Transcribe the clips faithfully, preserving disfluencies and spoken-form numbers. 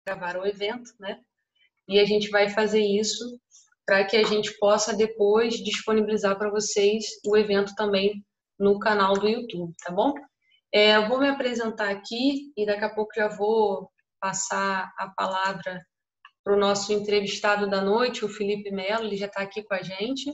gravar o evento, né? E a gente vai fazer isso para que a gente possa depois disponibilizar para vocês o evento também no canal do YouTube, tá bom? É, eu vou me apresentar aqui e daqui a pouco já vou passar a palavra para o nosso entrevistado da noite, o Felipe Melo, ele já está aqui com a gente.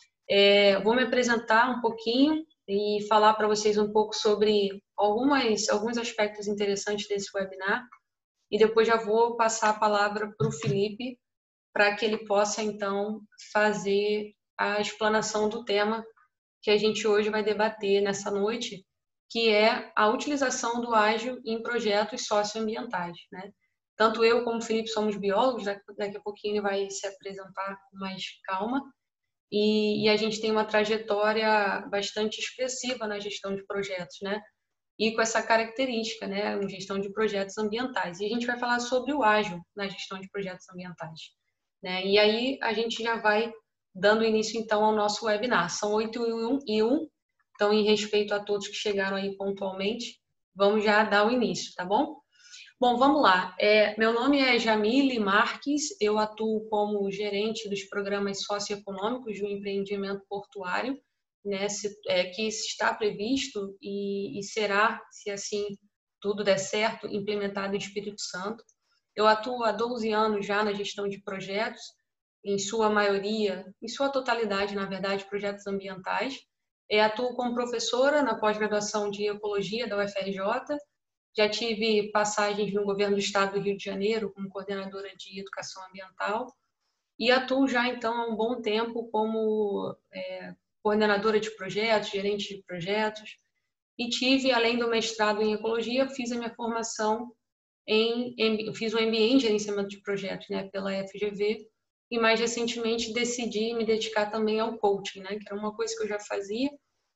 É, vou me apresentar um pouquinho e falar para vocês um pouco sobre algumas, alguns aspectos interessantes desse webinar e depois já vou passar a palavra para o Felipe para que ele possa, então, fazer a explanação do tema que a gente hoje vai debater nessa noite, que é a utilização do ágil em projetos socioambientais, né? Tanto eu como o Felipe somos biólogos, daqui a pouquinho ele vai se apresentar com mais calma, e, e a gente tem uma trajetória bastante expressiva na gestão de projetos, né? E com essa característica, né, na gestão de projetos ambientais. E a gente vai falar sobre o ágil na gestão de projetos ambientais, né? E aí a gente já vai dando início, então, ao nosso webinar. São oito e um, então, em respeito a todos que chegaram aí pontualmente, vamos já dar o início, tá bom? Bom, vamos lá. É, meu nome é Jamile Marques, eu atuo como gerente dos programas socioeconômicos do empreendimento portuário, né, se, é, que está previsto e, e será, se assim tudo der certo, implementado em Espírito Santo. Eu atuo há doze anos já na gestão de projetos, em sua maioria, em sua totalidade, na verdade, projetos ambientais. Eu atuo como professora na pós-graduação de Ecologia da U F R J, já tive passagens no governo do estado do Rio de Janeiro como coordenadora de educação ambiental e atuo já, então, há um bom tempo como é, coordenadora de projetos, gerente de projetos, e tive, além do mestrado em ecologia, fiz a minha formação em, em fiz um M B A em gerenciamento de projetos, né, pela F G V, e mais recentemente decidi me dedicar também ao coaching, né, que era uma coisa que eu já fazia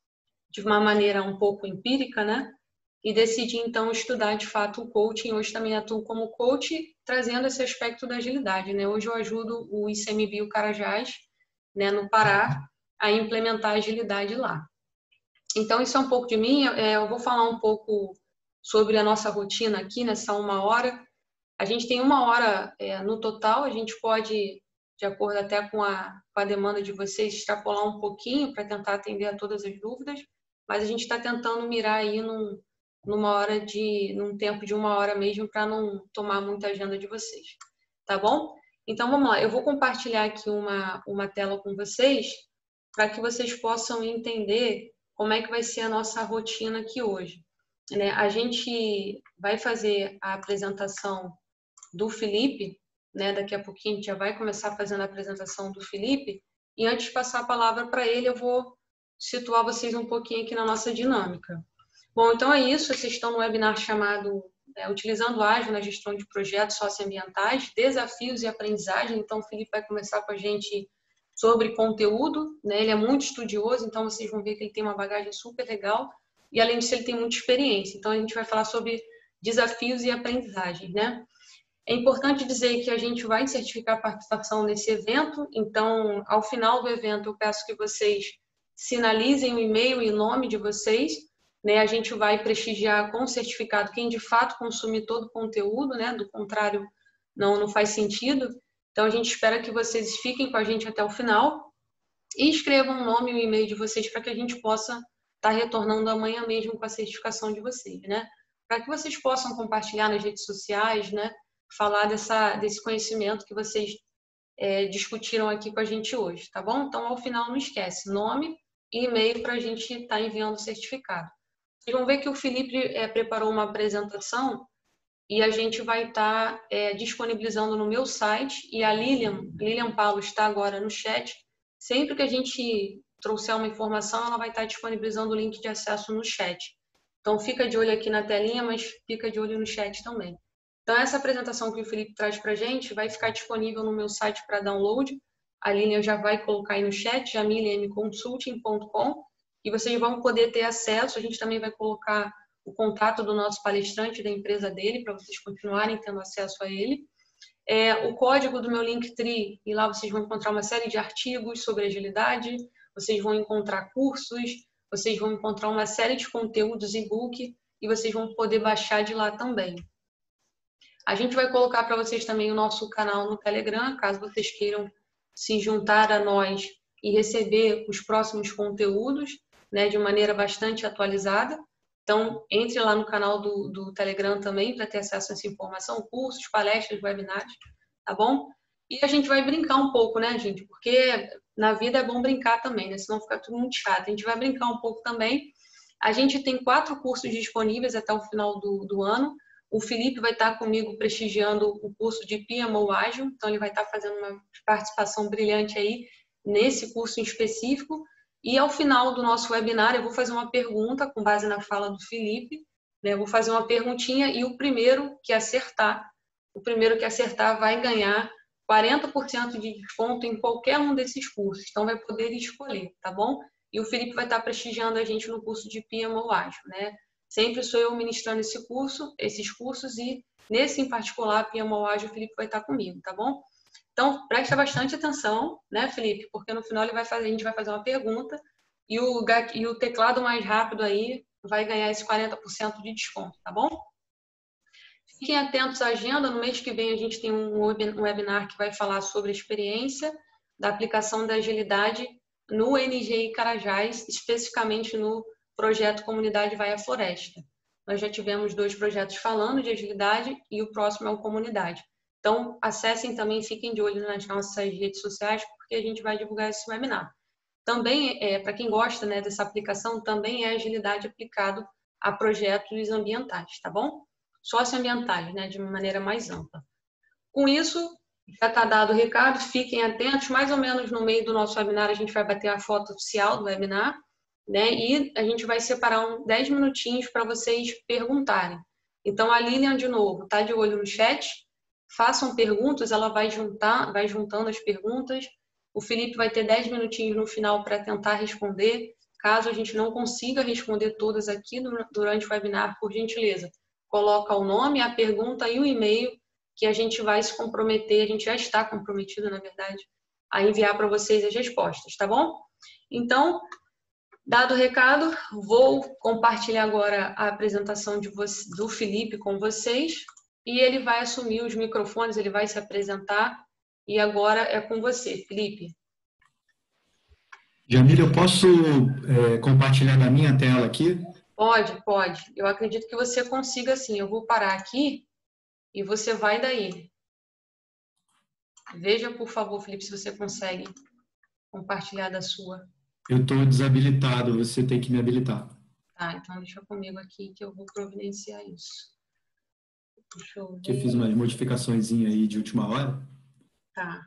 de uma maneira um pouco empírica, né, e decidi então estudar de fato o coaching. Hoje também atuo como coach, trazendo esse aspecto da agilidade, né? Hoje eu ajudo o I C M B I o Carajás, né, no Pará, a implementar a agilidade lá. Então, isso é um pouco de mim. Eu vou falar um pouco sobre a nossa rotina aqui nessa uma hora. A gente tem uma hora é, no total, a gente pode, de acordo até com a, com a demanda de vocês, extrapolar um pouquinho para tentar atender a todas as dúvidas, mas a gente está tentando mirar aí num, numa hora de, num tempo de uma hora mesmo, para não tomar muita agenda de vocês. Tá bom? Então, vamos lá. Eu vou compartilhar aqui uma, uma tela com vocês, para que vocês possam entender como é que vai ser a nossa rotina aqui hoje. Né? A gente vai fazer a apresentação do Felipe, né? Daqui a pouquinho a gente já vai começar fazendo a apresentação do Felipe, e antes de passar a palavra para ele, eu vou situar vocês um pouquinho aqui na nossa dinâmica. Bom, então é isso, vocês estão no webinar chamado é, Utilizando Ágil na Gestão de Projetos Socioambientais, Desafios e Aprendizagem. Então o Felipe vai começar com a gente sobre conteúdo, né? Ele é muito estudioso, então vocês vão ver que ele tem uma bagagem super legal, e além disso ele tem muita experiência. Então a gente vai falar sobre desafios e aprendizagem, né? É importante dizer que a gente vai certificar a participação nesse evento, então, ao final do evento, eu peço que vocês sinalizem o e-mail e o nome de vocês, né? A gente vai prestigiar com certificado quem de fato consumir todo o conteúdo, né? Do contrário, não, não faz sentido. Então, a gente espera que vocês fiquem com a gente até o final e escrevam o nome e o e-mail de vocês para que a gente possa estar retornando amanhã mesmo com a certificação de vocês, né? Para que vocês possam compartilhar nas redes sociais, né? Falar dessa, desse conhecimento que vocês é, discutiram aqui com a gente hoje, tá bom? Então, ao final, não esquece, nome e e-mail para a gente estar tá enviando o certificado. Vocês vão ver que o Felipe é, preparou uma apresentação e a gente vai estar tá, é, disponibilizando no meu site, e a Lilian, Lilian Paulo está agora no chat. Sempre que a gente trouxer uma informação, ela vai estar tá disponibilizando o link de acesso no chat. Então, fica de olho aqui na telinha, mas fica de olho no chat também. Então, essa apresentação que o Felipe traz para a gente vai ficar disponível no meu site para download. A Lilian já vai colocar aí no chat, jamile m consulting ponto com, e vocês vão poder ter acesso. A gente também vai colocar o contato do nosso palestrante, da empresa dele, para vocês continuarem tendo acesso a ele. É, o código do meu Linktree, e lá vocês vão encontrar uma série de artigos sobre agilidade, vocês vão encontrar cursos, vocês vão encontrar uma série de conteúdos e-book, e vocês vão poder baixar de lá também. A gente vai colocar para vocês também o nosso canal no Telegram, caso vocês queiram se juntar a nós e receber os próximos conteúdos, né, de maneira bastante atualizada. Então, entre lá no canal do, do Telegram também para ter acesso a essa informação, cursos, palestras, webinários, tá bom? E a gente vai brincar um pouco, né, gente? Porque na vida é bom brincar também, né? Senão fica tudo muito chato. A gente vai brincar um pouco também. A gente tem quatro cursos disponíveis até o final do, do ano. O Felipe vai estar comigo prestigiando o curso de P M O Ágil, então ele vai estar fazendo uma participação brilhante aí nesse curso em específico. E ao final do nosso webinar eu vou fazer uma pergunta com base na fala do Felipe, né? Eu vou fazer uma perguntinha e o primeiro que acertar, o primeiro que acertar vai ganhar quarenta por cento de desconto em qualquer um desses cursos, então vai poder escolher, tá bom? E o Felipe vai estar prestigiando a gente no curso de P M O Ágil, né? Sempre sou eu ministrando esse curso, esses cursos e nesse em particular, P M O Ágil, o Felipe vai estar comigo, tá bom? Então, presta bastante atenção, né, Felipe? Porque no final ele vai fazer, a gente vai fazer uma pergunta e o, e o teclado mais rápido aí vai ganhar esse quarenta por cento de desconto, tá bom? Fiquem atentos à agenda. No mês que vem a gente tem um webinar que vai falar sobre a experiência da aplicação da agilidade no N G I Carajás, especificamente no projeto Comunidade Vai à Floresta. Nós já tivemos dois projetos falando de agilidade e o próximo é o Comunidade. Então, acessem também, fiquem de olho nas nossas redes sociais, porque a gente vai divulgar esse webinar. Também, é, para quem gosta, né, dessa aplicação, também é agilidade aplicado a projetos ambientais, tá bom? Socioambientais, né, de uma maneira mais ampla. Com isso, já está dado o recado, fiquem atentos, mais ou menos no meio do nosso webinar a gente vai bater a foto oficial do webinar, né, e a gente vai separar um, dez minutinhos para vocês perguntarem. Então, a Lilian, de novo, está de olho no chat, façam perguntas, ela vai, juntar, vai juntando as perguntas, o Felipe vai ter dez minutinhos no final para tentar responder, caso a gente não consiga responder todas aqui durante o webinar, por gentileza, coloca o nome, a pergunta e o e-mail que a gente vai se comprometer, a gente já está comprometido, na verdade, a enviar para vocês as respostas, tá bom? Então, dado o recado, vou compartilhar agora a apresentação de você, do Felipe com vocês e ele vai assumir os microfones, ele vai se apresentar e agora é com você, Felipe. Jamila, eu posso é, compartilhar na minha tela aqui? Pode, pode. Eu acredito que você consiga sim. Eu vou parar aqui e você vai daí. Veja, por favor, Felipe, se você consegue compartilhar da sua. Eu estou desabilitado, você tem que me habilitar. Tá, então deixa comigo aqui que eu vou providenciar isso. Deixa eu ver. Que eu fiz umas modificações aí de última hora. Tá.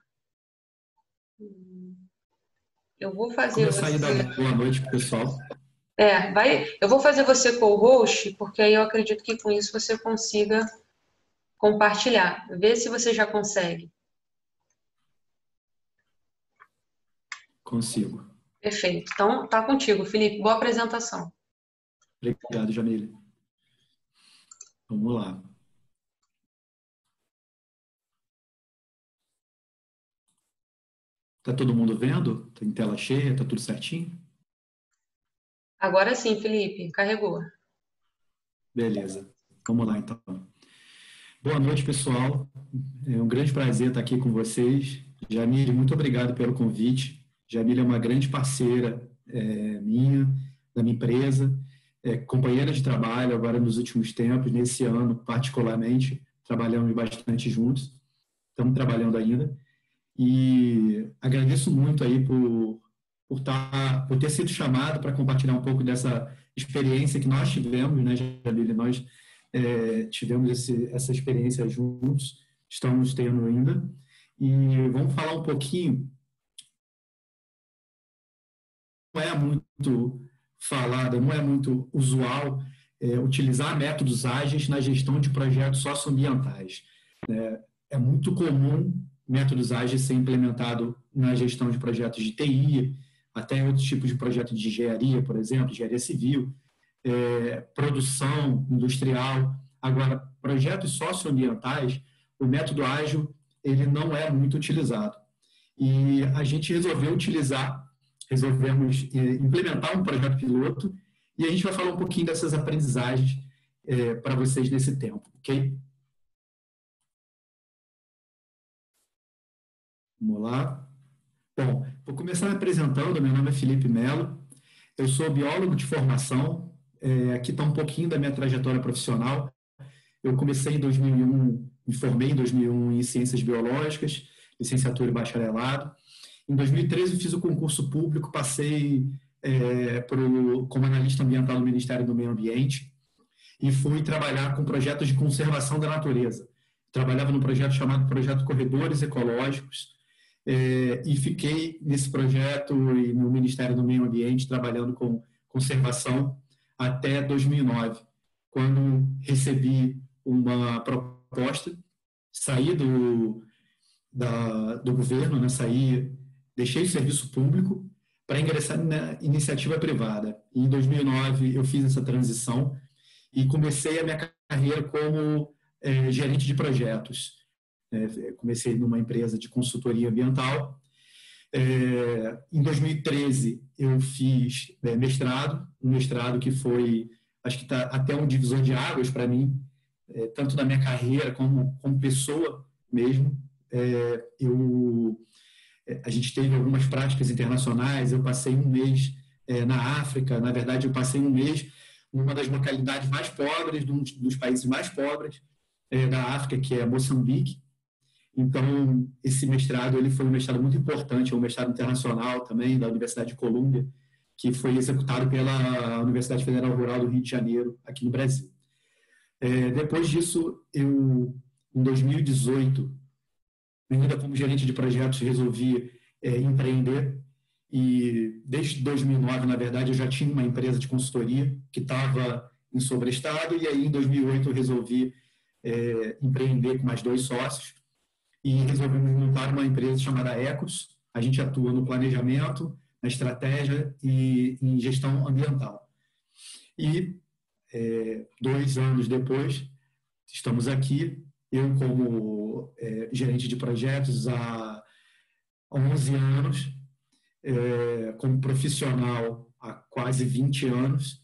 Eu vou fazer Começar você... a dar boa noite pro pessoal. É, vai... eu vou fazer você co-host, porque aí eu acredito que com isso você consiga compartilhar. Vê se você já consegue. Consigo. Perfeito. Então, tá contigo, Felipe. Boa apresentação. Obrigado, Jamila. Vamos lá. Tá todo mundo vendo? Tem tela cheia? Tá tudo certinho? Agora sim, Felipe. Carregou. Beleza. Vamos lá, então. Boa noite, pessoal. É um grande prazer estar aqui com vocês. Jamile, muito obrigado pelo convite. Jamile é uma grande parceira é, minha, da minha empresa, é, companheira de trabalho agora nos últimos tempos, nesse ano particularmente, trabalhamos bastante juntos, estamos trabalhando ainda, e agradeço muito aí por, por, tá, por ter sido chamado para compartilhar um pouco dessa experiência que nós tivemos, né, Jamile? Nós é, tivemos esse, essa experiência juntos, estamos tendo ainda, e vamos falar um pouquinho. Não é muito falada, não é muito usual é, utilizar métodos ágeis na gestão de projetos socioambientais. É, é muito comum métodos ágeis ser implementado na gestão de projetos de T I, até outros tipos de projetos de engenharia, por exemplo, engenharia civil, é, produção industrial. Agora, projetos socioambientais, o método ágil ele não é muito utilizado. E a gente resolveu utilizar resolvemos implementar um projeto piloto e a gente vai falar um pouquinho dessas aprendizagens é, para vocês nesse tempo, ok? Vamos lá. Bom, vou começar me apresentando. Meu nome é Felipe Melo. Eu sou biólogo de formação. É, aqui está um pouquinho da minha trajetória profissional. Eu comecei em dois mil e um, me formei em dois mil e um em Ciências Biológicas, licenciatura e bacharelado. Em dois mil e treze, eu fiz o concurso público, passei é, pro, como analista ambiental no Ministério do Meio Ambiente e fui trabalhar com projetos de conservação da natureza. Trabalhava num projeto chamado Projeto Corredores Ecológicos, é, e fiquei nesse projeto e no Ministério do Meio Ambiente trabalhando com conservação até dois mil e nove, quando recebi uma proposta, saí do, da, do governo, né, saí, deixei o serviço público para ingressar na iniciativa privada. E em dois mil e nove eu fiz essa transição e comecei a minha carreira como é, gerente de projetos. É, comecei numa empresa de consultoria ambiental. É, em dois mil e treze eu fiz é, mestrado, um mestrado que foi, acho que está até um divisor de águas para mim, é, tanto na minha carreira como como pessoa mesmo. É, eu, é, a gente teve algumas práticas internacionais. Eu passei um mês é, na África. Na verdade, eu passei um mês numa das localidades mais pobres, de um dos países mais pobres é, da África, que é Moçambique. Então, esse mestrado ele foi um mestrado muito importante, é um mestrado internacional também, da Universidade de Colômbia, que foi executado pela Universidade Federal Rural do Rio de Janeiro, aqui no Brasil. É, depois disso, eu, em dois mil e dezoito, ainda como gerente de projetos, resolvi é, empreender. E desde dois mil e nove, na verdade, eu já tinha uma empresa de consultoria que estava em sobreestado, e aí em dois mil e oito eu resolvi é, empreender com mais dois sócios e resolvemos montar uma empresa chamada Ecos. A gente atua no planejamento, na estratégia e em gestão ambiental. E é, dois anos depois, estamos aqui, eu como é, gerente de projetos há onze anos, é, como profissional há quase vinte anos,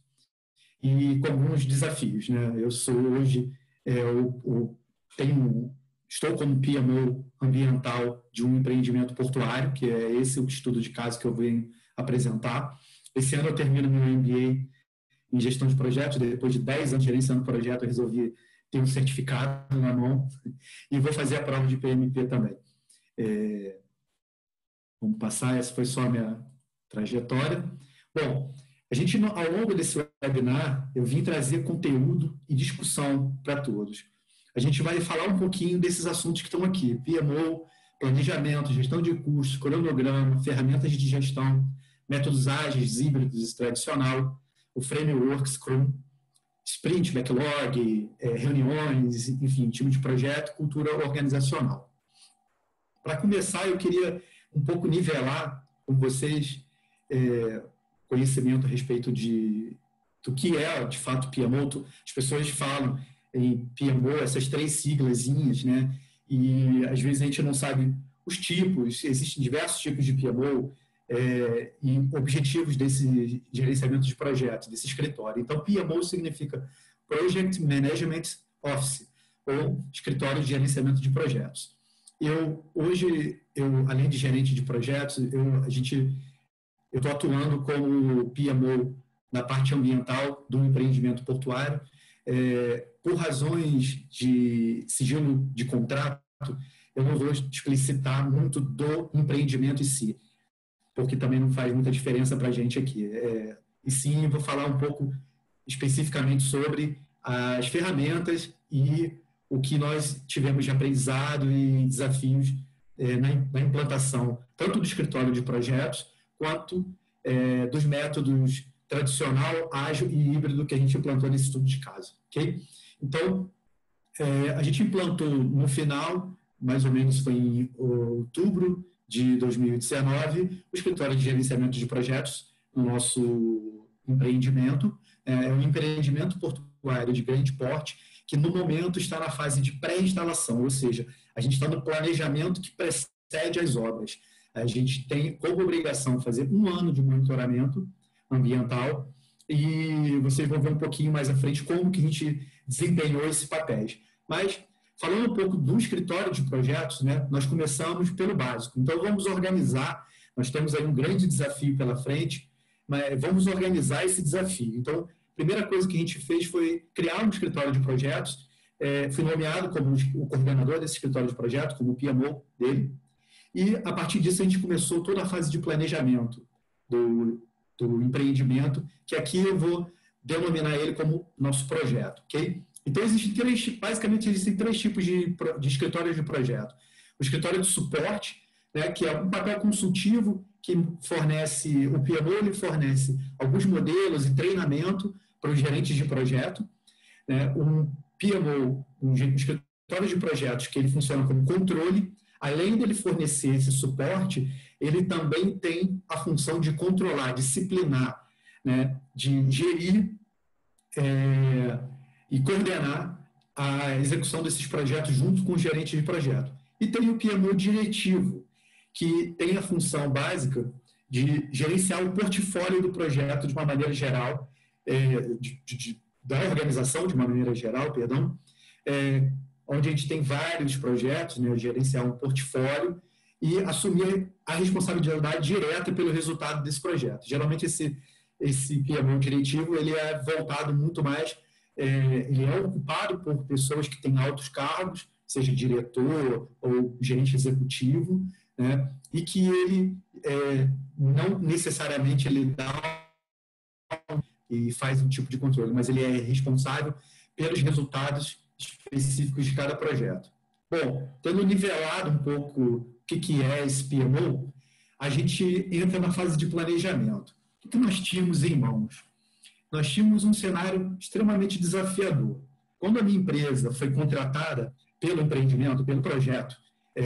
e com alguns desafios, né? Eu sou hoje, é, o, o, tenho, estou como P M O ambiental de um empreendimento portuário, que é esse o estudo de caso que eu venho apresentar. Esse ano eu termino meu M B A em gestão de projetos. Depois de dez anos gerenciando projeto, eu resolvi ter um certificado na mão e vou fazer a prova de P M P também. É, vamos passar, essa foi só a minha trajetória. Bom, a gente, ao longo desse webinar, eu vim trazer conteúdo e discussão para todos. A gente vai falar um pouquinho desses assuntos que estão aqui: P M O, planejamento, gestão de custos, cronograma, ferramentas de gestão, métodos ágeis, híbridos e tradicional, o framework Scrum, sprint, backlog, é, reuniões, enfim, time de projeto, cultura organizacional. Para começar, eu queria um pouco nivelar com vocês é, conhecimento a respeito de, do que é, de fato, P M O. As pessoas falam em P M O, essas três siglazinhas, né? E às vezes a gente não sabe os tipos. Existem diversos tipos de P M O é, e objetivos desse gerenciamento de projetos, desse escritório. Então, P M O significa Project Management Office, ou escritório de gerenciamento de projetos. Eu, hoje, eu, além de gerente de projetos, eu, a gente, eu estou atuando como P M O na parte ambiental do empreendimento portuário. É, por razões de sigilo de contrato, eu não vou explicitar muito do empreendimento em si, porque também não faz muita diferença para a gente aqui. É, e sim, vou falar um pouco especificamente sobre as ferramentas e o que nós tivemos de aprendizado e desafios é, na, na implantação, tanto do escritório de projetos, quanto é, dos métodos tradicional, ágil e híbrido que a gente implantou nesse estudo de caso. Okay? Então, é, a gente implantou no final, mais ou menos foi em outubro de dois mil e dezenove, o escritório de gerenciamento de projetos no nosso empreendimento. É um empreendimento portuário de grande porte que, no momento, está na fase de pré-instalação, ou seja, a gente está no planejamento que precede as obras. A gente tem como obrigação fazer um ano de monitoramento ambiental, e vocês vão ver um pouquinho mais à frente como que a gente desempenhou esses papéis. Mas, Falando um pouco do escritório de projetos, né, nós começamos pelo básico. Então, vamos organizar, nós temos aí um grande desafio pela frente, mas vamos organizar esse desafio. Então, a primeira coisa que a gente fez foi criar um escritório de projetos, é, fui nomeado como o coordenador desse escritório de projetos, como o P M O dele, e a partir disso a gente começou toda a fase de planejamento do, do empreendimento, que aqui eu vou denominar ele como nosso projeto, ok? Então, existem três, basicamente, existem três tipos de, de escritórios de projeto. O escritório de suporte, né, que é um papel consultivo que fornece, o P M O ele fornece alguns modelos e treinamento para os gerentes de projeto. Né, um P M O, um escritório de projetos que ele funciona como controle, além dele fornecer esse suporte, ele também tem a função de controlar, disciplinar, né, de gerir é, e coordenar a execução desses projetos junto com o gerente de projeto. E tem o P M O diretivo, que tem a função básica de gerenciar o portfólio do projeto de uma maneira geral, é, de, de, da organização de uma maneira geral, perdão, é, onde a gente tem vários projetos, né, gerenciar um portfólio e assumir a responsabilidade direta pelo resultado desse projeto. Geralmente esse, esse P M O diretivo ele é voltado muito mais, é, ele é ocupado por pessoas que têm altos cargos, seja diretor ou gerente executivo, né, e que ele é, não necessariamente ele dá e faz um tipo de controle, mas ele é responsável pelos resultados específicos de cada projeto. Bom, tendo nivelado um pouco o que, que é esse P M O, a gente entra na fase de planejamento. O que nós tínhamos em mãos? Nós tínhamos um cenário extremamente desafiador. Quando a minha empresa foi contratada pelo empreendimento, pelo projeto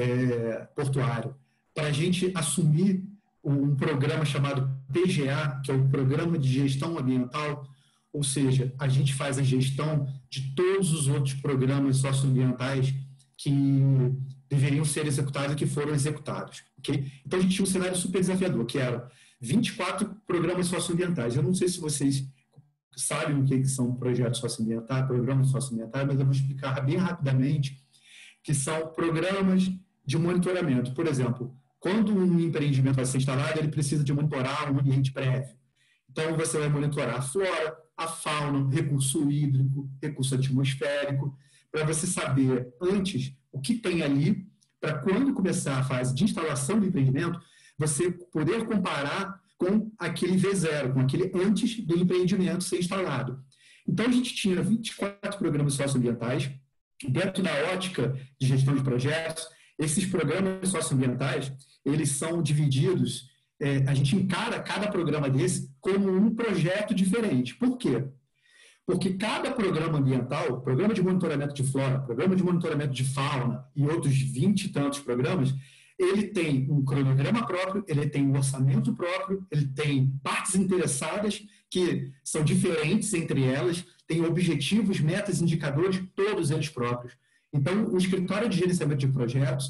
é, portuário, para a gente assumir um programa chamado P G A, que é o Programa de Gestão Ambiental, ou seja, a gente faz a gestão de todos os outros programas socioambientais que deveriam ser executados e que foram executados. Okay? Então, a gente tinha um cenário super desafiador, que era vinte e quatro programas socioambientais. Eu não sei se vocês sabem o que são projetos socioambientais, programas socioambientais, mas eu vou explicar bem rapidamente que são programas de monitoramento. Por exemplo, quando um empreendimento vai ser instalado, ele precisa de monitorar um ambiente prévio. Então, você vai monitorar a flora, a fauna, recurso hídrico, recurso atmosférico, para você saber antes o que tem ali, para quando começar a fase de instalação do empreendimento, você poder comparar com aquele V zero, com aquele antes do empreendimento ser instalado. Então, a gente tinha vinte e quatro programas socioambientais. Dentro da ótica de gestão de projetos, esses programas socioambientais, eles são divididos, é, a gente encara cada programa desse como um projeto diferente. Por quê? Porque cada programa ambiental, programa de monitoramento de flora, programa de monitoramento de fauna e outros vinte e tantos programas, ele tem um cronograma próprio, ele tem um orçamento próprio, ele tem partes interessadas que são diferentes entre elas, tem objetivos, metas, indicadores, todos eles próprios. Então, o escritório de gerenciamento de projetos,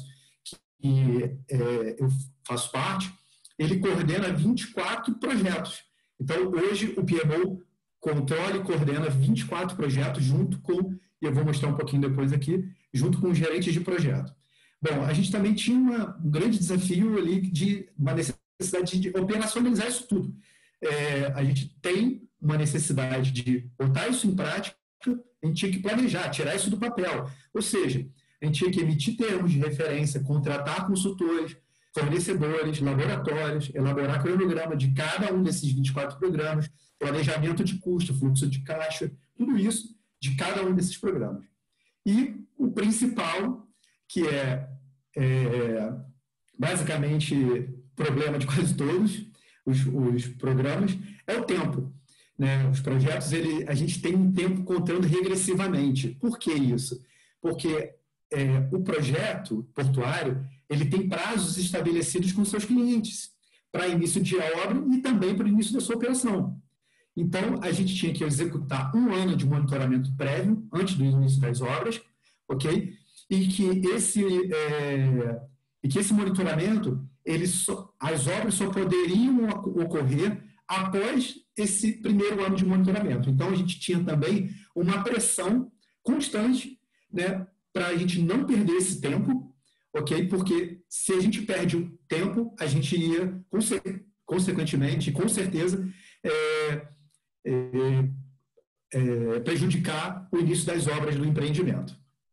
que é, eu faço parte, ele coordena vinte e quatro projetos. Então, hoje, o P M O controla e coordena vinte e quatro projetos junto com, e eu vou mostrar um pouquinho depois aqui, junto com os gerentes de projeto. Bom, a gente também tinha uma, um grande desafio ali de uma necessidade de operacionalizar isso tudo. É, a gente tem uma necessidade de botar isso em prática, a gente tinha que planejar, tirar isso do papel. Ou seja, a gente tinha que emitir termos de referência, contratar consultores, fornecedores, laboratórios, elaborar cronograma de cada um desses vinte e quatro programas, planejamento de custo, fluxo de caixa, tudo isso de cada um desses programas. E o principal, que é, é basicamente problema de quase todos os, os programas, é o tempo. Né? Os projetos, ele, a gente tem um tempo contando regressivamente. Por que isso? Porque é, o projeto portuário, ele tem prazos estabelecidos com seus clientes para início de obra e também para o início da sua operação. Então, a gente tinha que executar um ano de monitoramento prévio antes do início das obras, ok? E que esse, é, e que esse monitoramento, ele só, as obras só poderiam ocorrer após esse primeiro ano de monitoramento. Então, a gente tinha também uma pressão constante, né, para a gente não perder esse tempo, ok? Porque se a gente perde o tempo, a gente ia, conse consequentemente, com certeza, é, é, é, prejudicar o início das obras do empreendimento.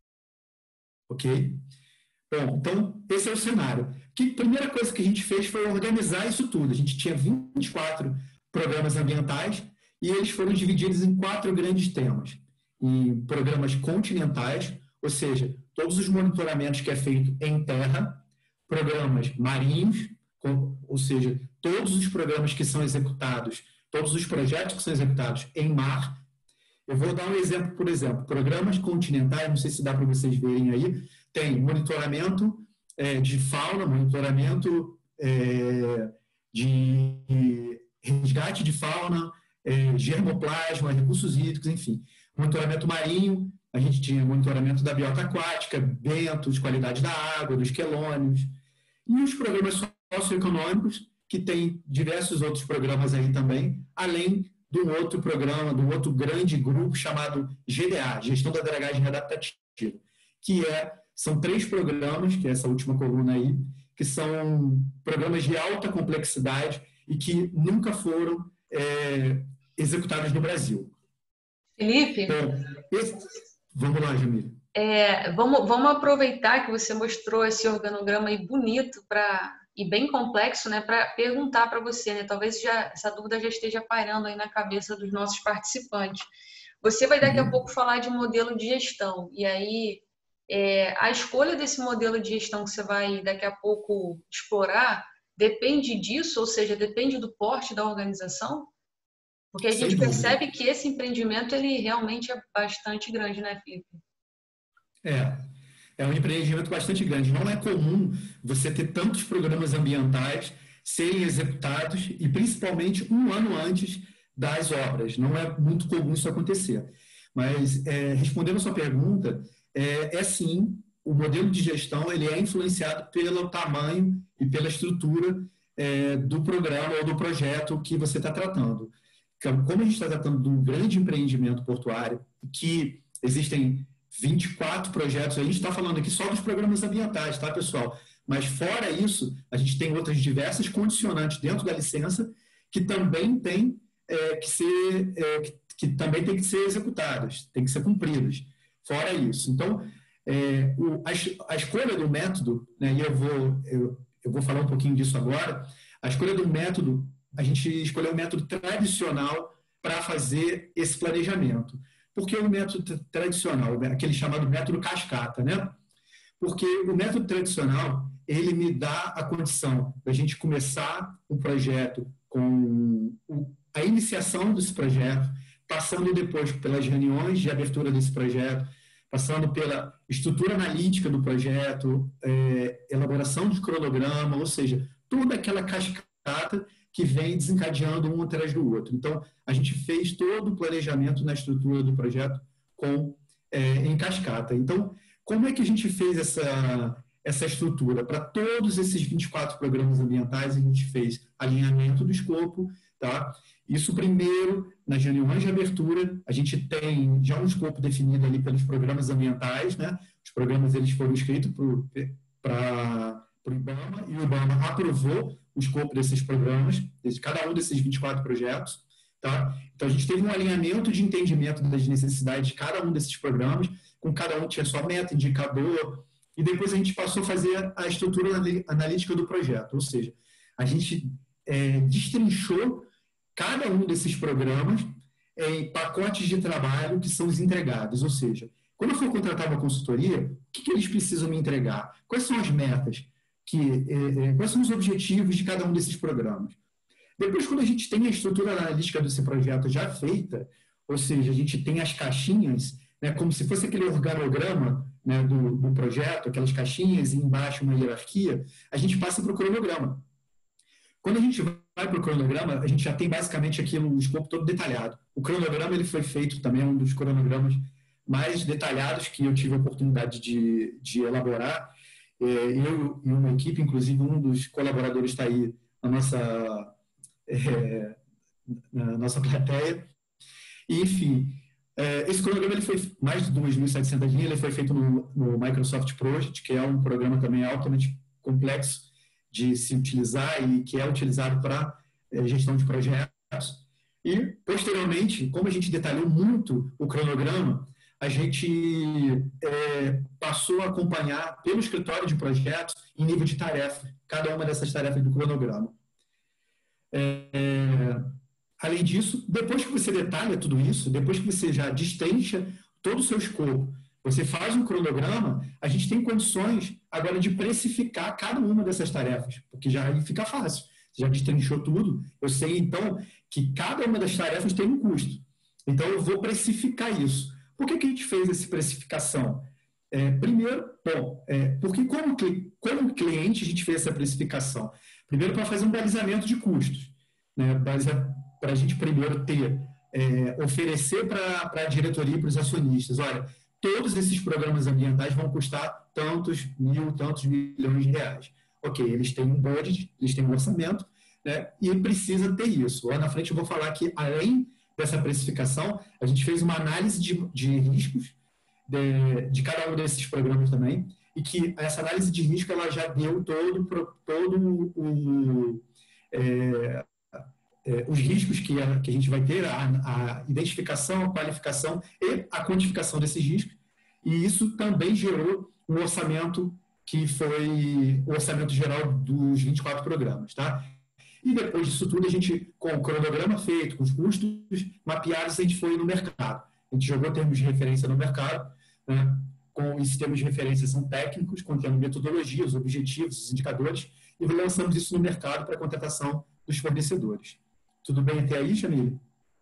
Ok? Bom, então, esse é o cenário. Que a primeira coisa que a gente fez foi organizar isso tudo. A gente tinha vinte e quatro programas ambientais e eles foram divididos em quatro grandes temas. Em programas continentais, ou seja, todos os monitoramentos que é feito em terra, programas marinhos, ou seja, todos os programas que são executados, todos os projetos que são executados em mar. Eu vou dar um exemplo, por exemplo, programas continentais, não sei se dá para vocês verem aí, tem monitoramento é, de fauna, monitoramento é, de resgate de fauna, é, germoplasma, recursos hídricos, enfim. Monitoramento marinho, a gente tinha monitoramento da biota aquática, ventos, qualidade da água, dos quelônios. E os programas socioeconômicos, que tem diversos outros programas aí também, além de um outro programa, de um outro grande grupo chamado G D A, Gestão da Dragagem Adaptativa, que é, são três programas, que é essa última coluna aí, que são programas de alta complexidade e que nunca foram é, executados no Brasil. Felipe? Bom, esse... Vamos lá, Jamília. É, vamos, vamos aproveitar que você mostrou esse organograma aí bonito pra, e bem complexo, né, para perguntar para você, né, talvez já, essa dúvida já esteja pairando aí na cabeça dos nossos participantes. Você vai daqui a pouco falar de modelo de gestão, e aí é, a escolha desse modelo de gestão que você vai daqui a pouco explorar depende disso, ou seja, depende do porte da organização? Porque a Sem gente dúvida. percebe que esse empreendimento ele realmente é bastante grande, né, Felipe? É, é um empreendimento bastante grande. Não é comum você ter tantos programas ambientais serem executados e principalmente um ano antes das obras. Não é muito comum isso acontecer. Mas, é, respondendo a sua pergunta, é, é sim, o modelo de gestão ele é influenciado pelo tamanho e pela estrutura é, do programa ou do projeto que você está tratando. Como a gente está tratando de um grande empreendimento portuário, que existem vinte e quatro projetos, a gente está falando aqui só dos programas ambientais, tá, pessoal? Mas fora isso, a gente tem outras diversas condicionantes dentro da licença que também tem é, que ser, é, que, que também tem que ser executadas, tem que ser cumpridas. Fora isso. Então, é, o, a, a escolha do método, né, e eu vou, eu, eu vou falar um pouquinho disso agora, a escolha do método, a gente escolheu um método tradicional para fazer esse planejamento. Por que o método tradicional, aquele chamado método cascata, né? Porque o método tradicional, ele me dá a condição da gente começar o projeto com a iniciação desse projeto, passando depois pelas reuniões de abertura desse projeto, passando pela estrutura analítica do projeto, é, elaboração de cronograma, ou seja, toda aquela cascata que vem desencadeando um atrás do outro. Então, a gente fez todo o planejamento na estrutura do projeto com, é, em cascata. Então, como é que a gente fez essa, essa estrutura? Para todos esses vinte e quatro programas ambientais, a gente fez alinhamento do escopo, tá? Isso primeiro, nas reuniões de abertura, a gente tem já um escopo definido ali pelos programas ambientais, né? Os programas eles foram escritos para o IBAMA, e o IBAMA aprovou o escopo desses programas, de cada um desses vinte e quatro projetos. Tá? Então, a gente teve um alinhamento de entendimento das necessidades de cada um desses programas, com cada um tinha sua meta, indicador, e depois a gente passou a fazer a estrutura analítica do projeto, ou seja, a gente é, destrinchou cada um desses programas em pacotes de trabalho que são os entregados, ou seja, quando eu for contratar uma consultoria, o que, que eles precisam me entregar? Quais são as metas? Que, é, quais são os objetivos de cada um desses programas? Depois, quando a gente tem a estrutura analítica desse projeto já feita, ou seja, a gente tem as caixinhas, né, como se fosse aquele organograma, né, do, do projeto, aquelas caixinhas e embaixo uma hierarquia, a gente passa para o cronograma. Quando a gente vai para o cronograma, a gente já tem basicamente aquilo, o escopo todo detalhado. O cronograma ele foi feito também, é um dos cronogramas mais detalhados que eu tive a oportunidade de, de elaborar. Eu e uma equipe, inclusive um dos colaboradores está aí na nossa, é, na nossa plateia. E, enfim, É, esse cronograma ele foi mais de duas mil e setecentas linhas, ele foi feito no, no Microsoft Project, que é um programa também altamente complexo de se utilizar e que é utilizado para é, gestão de projetos. E, posteriormente, como a gente detalhou muito o cronograma, a gente é, passou a acompanhar pelo escritório de projetos em nível de tarefa, cada uma dessas tarefas do cronograma. É, além disso, depois que você detalha tudo isso, depois que você já destrincha todo o seu escopo, você faz um cronograma, a gente tem condições agora de precificar cada uma dessas tarefas, porque já aí fica fácil. Você já destrinchou tudo, eu sei então que cada uma das tarefas tem um custo. Então eu vou precificar isso. Por que que a gente fez essa precificação? É, primeiro, bom, é, porque como, como cliente a gente fez essa precificação? Primeiro, para fazer um balizamento de custos, né? Para a gente primeiro ter, é, oferecer para a diretoria e para os acionistas, olha, todos esses programas ambientais vão custar tantos mil, tantos milhões de reais. Ok, eles têm um budget, eles têm um orçamento, né? E precisa ter isso. Lá na frente eu vou falar que, além dessa precificação, a gente fez uma análise de, de riscos de, de cada um desses programas também, e que essa análise de risco ela já deu todo, todo o, é, é, os riscos que a, que a gente vai ter, a, a identificação, a qualificação e a quantificação desses riscos, e isso também gerou um orçamento que foi o orçamento geral dos vinte e quatro programas, tá? E depois disso tudo, a gente, com o cronograma feito, com os custos mapeados, a gente foi no mercado. A gente jogou termos de referência no mercado, né? Com esses termos de referência são técnicos, contendo metodologias, objetivos, os indicadores, e lançamos isso no mercado para a contratação dos fornecedores. Tudo bem até aí, Jamile?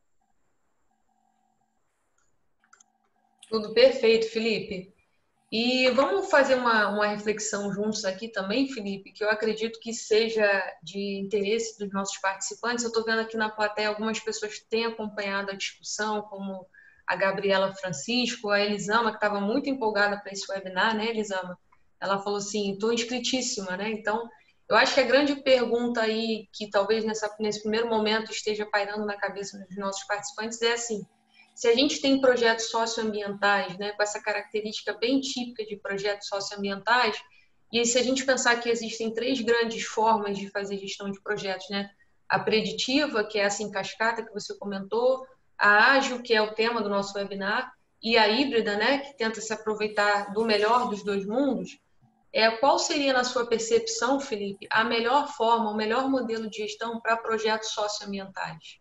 Tudo perfeito, Felipe. E vamos fazer uma, uma reflexão juntos aqui também, Felipe, que eu acredito que seja de interesse dos nossos participantes. Eu estou vendo aqui na plateia algumas pessoas que têm acompanhado a discussão, como a Gabriela Francisco, a Elisama, que estava muito empolgada para esse webinar, né, Elisama? Ela falou assim, estou inscritíssima, né? Então, eu acho que a grande pergunta aí, que talvez nessa, nesse primeiro momento esteja pairando na cabeça dos nossos participantes, é assim, se a gente tem projetos socioambientais, né, com essa característica bem típica de projetos socioambientais, e se a gente pensar que existem três grandes formas de fazer gestão de projetos, né? A preditiva, que é essa em cascata que você comentou, a ágil, que é o tema do nosso webinar, e a híbrida, né, que tenta se aproveitar do melhor dos dois mundos. É, qual seria, na sua percepção, Felipe, a melhor forma, o melhor modelo de gestão para projetos socioambientais?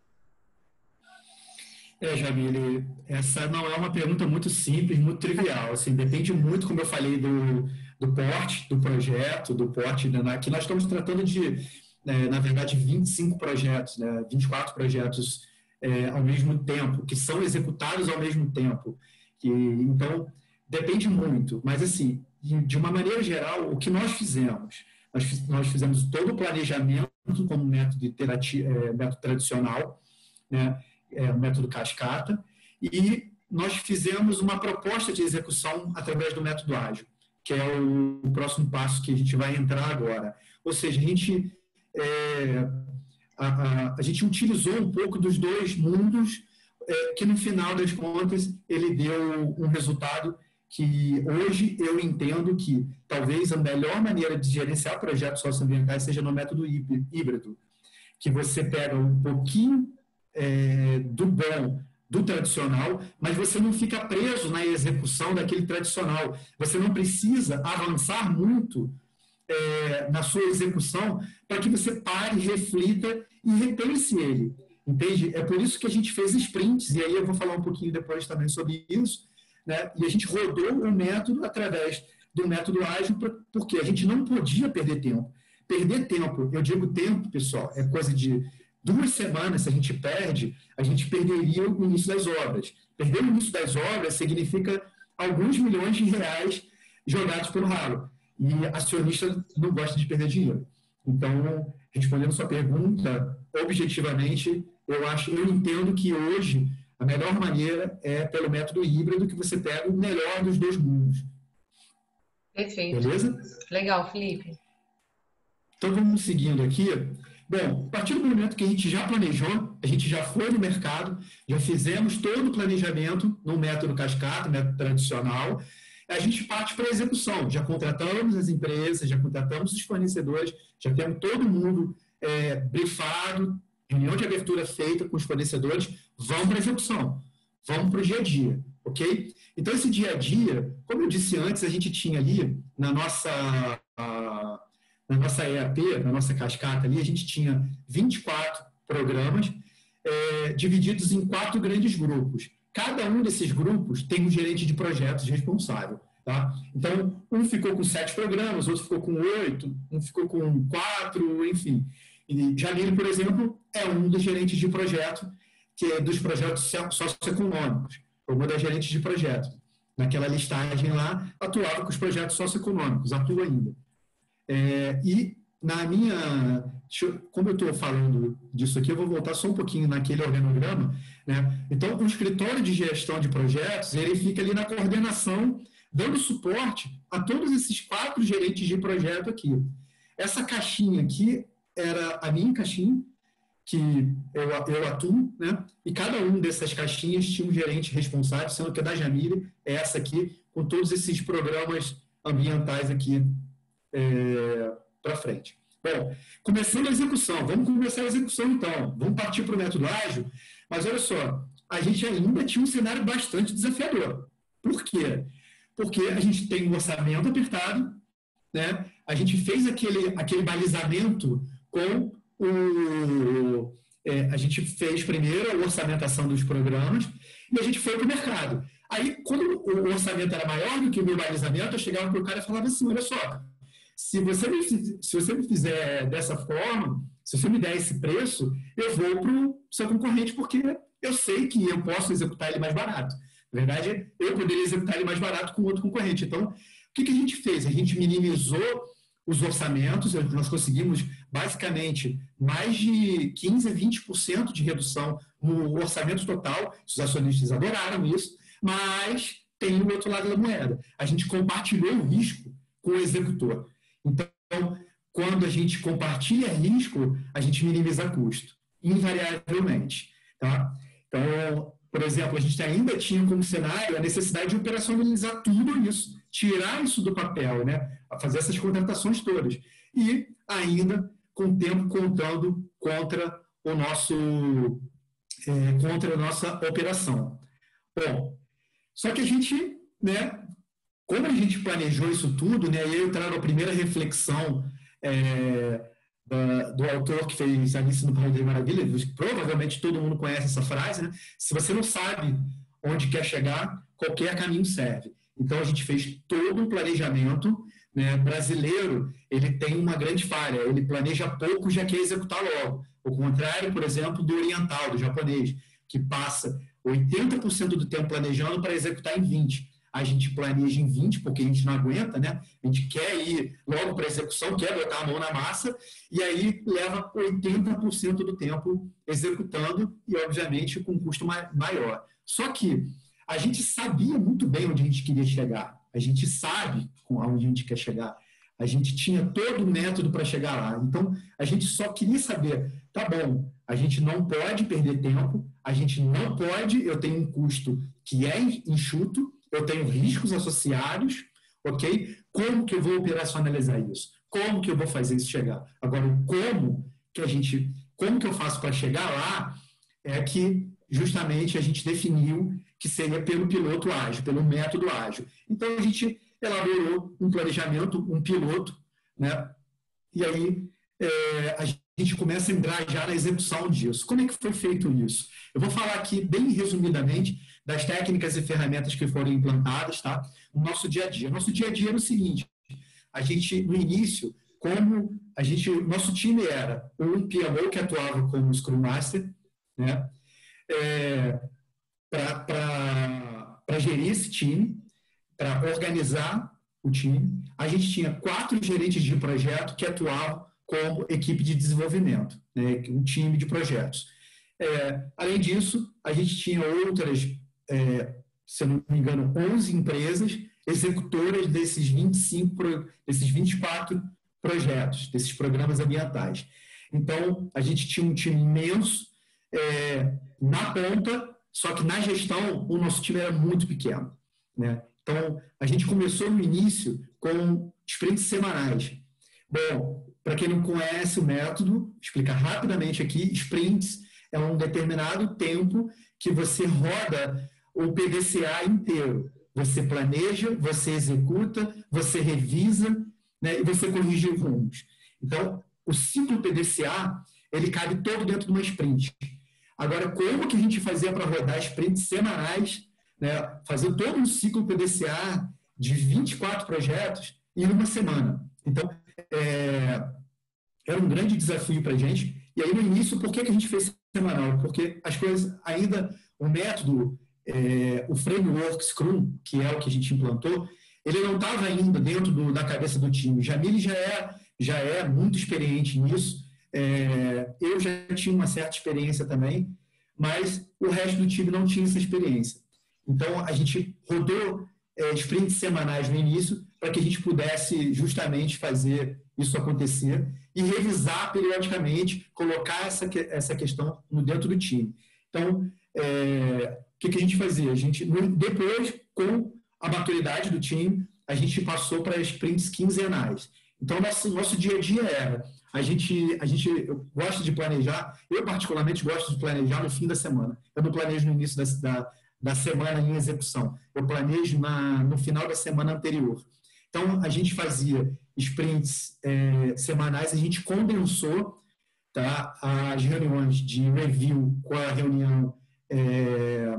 É, Jamile, essa não é uma pergunta muito simples, muito trivial. Assim, depende muito, como eu falei, do, do porte do projeto, do porte. Né, aqui nós estamos tratando de, é, na verdade, vinte e cinco projetos, né, vinte e quatro projetos é, ao mesmo tempo, que são executados ao mesmo tempo. Que, então, depende muito. Mas, assim, de uma maneira geral, o que nós fizemos? Nós, nós fizemos todo o planejamento como método, iterativo, é, método tradicional, né? É, o método cascata, e nós fizemos uma proposta de execução através do método ágil, que é o, o próximo passo que a gente vai entrar agora. Ou seja, a gente, é, a, a, a gente utilizou um pouco dos dois mundos, é, que no final das contas ele deu um resultado que hoje eu entendo que talvez a melhor maneira de gerenciar projetos socioambientais seja no método híbrido, que você pega um pouquinho É, do bom, do tradicional, mas você não fica preso na execução daquele tradicional. Você não precisa avançar muito é, na sua execução para que você pare, reflita e repense ele. Entende? É por isso que a gente fez sprints, e aí eu vou falar um pouquinho depois também sobre isso, né? E a gente rodou o método através do método ágil, porque a gente não podia perder tempo. Perder tempo, eu digo tempo, pessoal, é coisa de duas semanas, se a gente perde, a gente perderia o início das obras. Perder o início das obras significa alguns milhões de reais jogados pelo ralo. E acionista não gosta de perder dinheiro. Então, respondendo sua pergunta, objetivamente, eu acho, eu entendo que hoje a melhor maneira é pelo método híbrido, que você pega o melhor dos dois mundos. Perfeito. Beleza? Legal, Felipe. Então, vamos seguindo aqui. Bom, a partir do momento que a gente já planejou, a gente já foi no mercado, já fizemos todo o planejamento no método cascata, método tradicional, a gente parte para a execução. Já contratamos as empresas, já contratamos os fornecedores, já temos todo mundo é, brifado, reunião de abertura feita com os fornecedores, vamos para a execução, vamos para o dia a dia, ok? Então, esse dia a dia, como eu disse antes, a gente tinha ali na nossa... A, na nossa E A P, na nossa cascata ali, a gente tinha vinte e quatro programas é, divididos em quatro grandes grupos. Cada um desses grupos tem um gerente de projetos responsável. Tá? Então, um ficou com sete programas, outro ficou com oito, um ficou com quatro, enfim. E Jamile, por exemplo, é um dos gerentes de projeto, que é dos projetos socioeconômicos, uma das gerentes de projeto. Naquela listagem lá, atuava com os projetos socioeconômicos, atua ainda. É, e na minha, eu, como eu estou falando disso aqui, eu vou voltar só um pouquinho naquele organograma, né? Então, o escritório de gestão de projetos, ele fica ali na coordenação, dando suporte a todos esses quatro gerentes de projeto aqui. Essa caixinha aqui era a minha caixinha, que eu, eu atuo, né? E cada um dessas caixinhas tinha um gerente responsável, sendo que a da Jamile é essa aqui, com todos esses programas ambientais aqui É, para frente. Bom, começando a execução, vamos começar a execução então, vamos partir para o método ágil, mas olha só, a gente ainda tinha um cenário bastante desafiador. Por quê? Porque a gente tem um orçamento apertado, né? A gente fez aquele, aquele balizamento com o... É, a gente fez primeiro a orçamentação dos programas e a gente foi para o mercado. Aí, quando o orçamento era maior do que o meu balizamento, eu chegava para o cara e falava assim, olha só, Se você, me, se você me fizer dessa forma, se você me der esse preço, eu vou para o seu concorrente, porque eu sei que eu posso executar ele mais barato. Na verdade, eu poderia executar ele mais barato com outro concorrente. Então, o que, que a gente fez? A gente minimizou os orçamentos, nós conseguimos, basicamente, mais de quinze a vinte por cento de redução no orçamento total. Os acionistas adoraram isso, mas tem o outro lado da moeda. A gente compartilhou o risco com o executor. Então, quando a gente compartilha risco, a gente minimiza custo, invariavelmente. Tá? Então, por exemplo, a gente ainda tinha como cenário a necessidade de operacionalizar tudo isso, tirar isso do papel, né? Fazer essas contratações todas. E ainda com o tempo contando contra o nosso, é, contra a nossa operação. Bom, só que a gente, né? Como a gente planejou isso tudo, né, e eu trago a primeira reflexão é, da, do autor que fez Alice no País das Maravilhas, provavelmente todo mundo conhece essa frase, né? Se você não sabe onde quer chegar, qualquer caminho serve. Então, a gente fez todo um planejamento, né? Brasileiro, ele tem uma grande falha, ele planeja pouco e já quer executar logo. O contrário, por exemplo, do oriental, do japonês, que passa oitenta por cento do tempo planejando para executar em vinte por cento. A gente planeja em vinte, porque a gente não aguenta, né? A gente quer ir logo para a execução, quer botar a mão na massa, e aí leva oitenta por cento do tempo executando e, obviamente, com um custo maior. Só que a gente sabia muito bem onde a gente queria chegar. A gente sabe aonde a gente quer chegar. A gente tinha todo o método para chegar lá. Então, a gente só queria saber, tá bom, a gente não pode perder tempo, a gente não pode, eu tenho um custo que é enxuto, eu tenho riscos associados, ok? Como que eu vou operacionalizar isso? Como que eu vou fazer isso chegar? Agora, como que a gente, como que eu faço para chegar lá é que justamente a gente definiu que seria pelo piloto ágil, pelo método ágil. Então, a gente elaborou um planejamento, um piloto, né? E aí é, a gente começa a entrar já na execução disso. Como é que foi feito isso? Eu vou falar aqui, bem resumidamente, das técnicas e ferramentas que foram implantadas, tá? No nosso dia a dia. Nosso dia a dia era o seguinte, a gente, no início, como a gente, nosso time era um P M O que atuava como Scrum Master, né? É, para gerir esse time, para organizar o time. A gente tinha quatro gerentes de projeto que atuavam como equipe de desenvolvimento, né? Um time de projetos. É, além disso, a gente tinha outras, é, se eu não me engano, onze empresas executoras desses vinte e cinco, desses vinte e quatro projetos, desses programas ambientais. Então, a gente tinha um time imenso é, na ponta, só que na gestão o nosso time era muito pequeno, né? Então, a gente começou no início com sprints semanais. Bom, para quem não conhece o método, explicar rapidamente aqui, sprints é um determinado tempo que você roda o P D C A inteiro. Você planeja, você executa, você revisa, né, e você corrige rumos. Então, o ciclo P D C A, ele cabe todo dentro de uma sprint. Agora, como que a gente fazia para rodar sprints semanais, né, fazer todo um ciclo P D C A de vinte e quatro projetos em uma semana? Então, é, era um grande desafio para a gente. E aí, no início, por que, que a gente fez semanal? Porque as coisas ainda, o método, é, o framework Scrum, que é o que a gente implantou, ele não estava ainda dentro do, da cabeça do time. O Jamil já é, já é muito experiente nisso. É, eu já tinha uma certa experiência também, mas o resto do time não tinha essa experiência. Então, a gente rodou é, sprints semanais no início para que a gente pudesse justamente fazer isso acontecer e revisar periodicamente, colocar essa, essa questão no dentro do time. Então, é, o que, que a gente fazia? A gente, depois, com a maturidade do time, a gente passou para sprints quinzenais. Então, nosso, nosso dia a dia era, a gente, a gente gosta de planejar, eu particularmente gosto de planejar no fim da semana. Eu não planejo no início da, da, da semana em execução, eu planejo na, no final da semana anterior. Então, a gente fazia sprints é, semanais, a gente condensou, tá, as reuniões de review com a reunião é,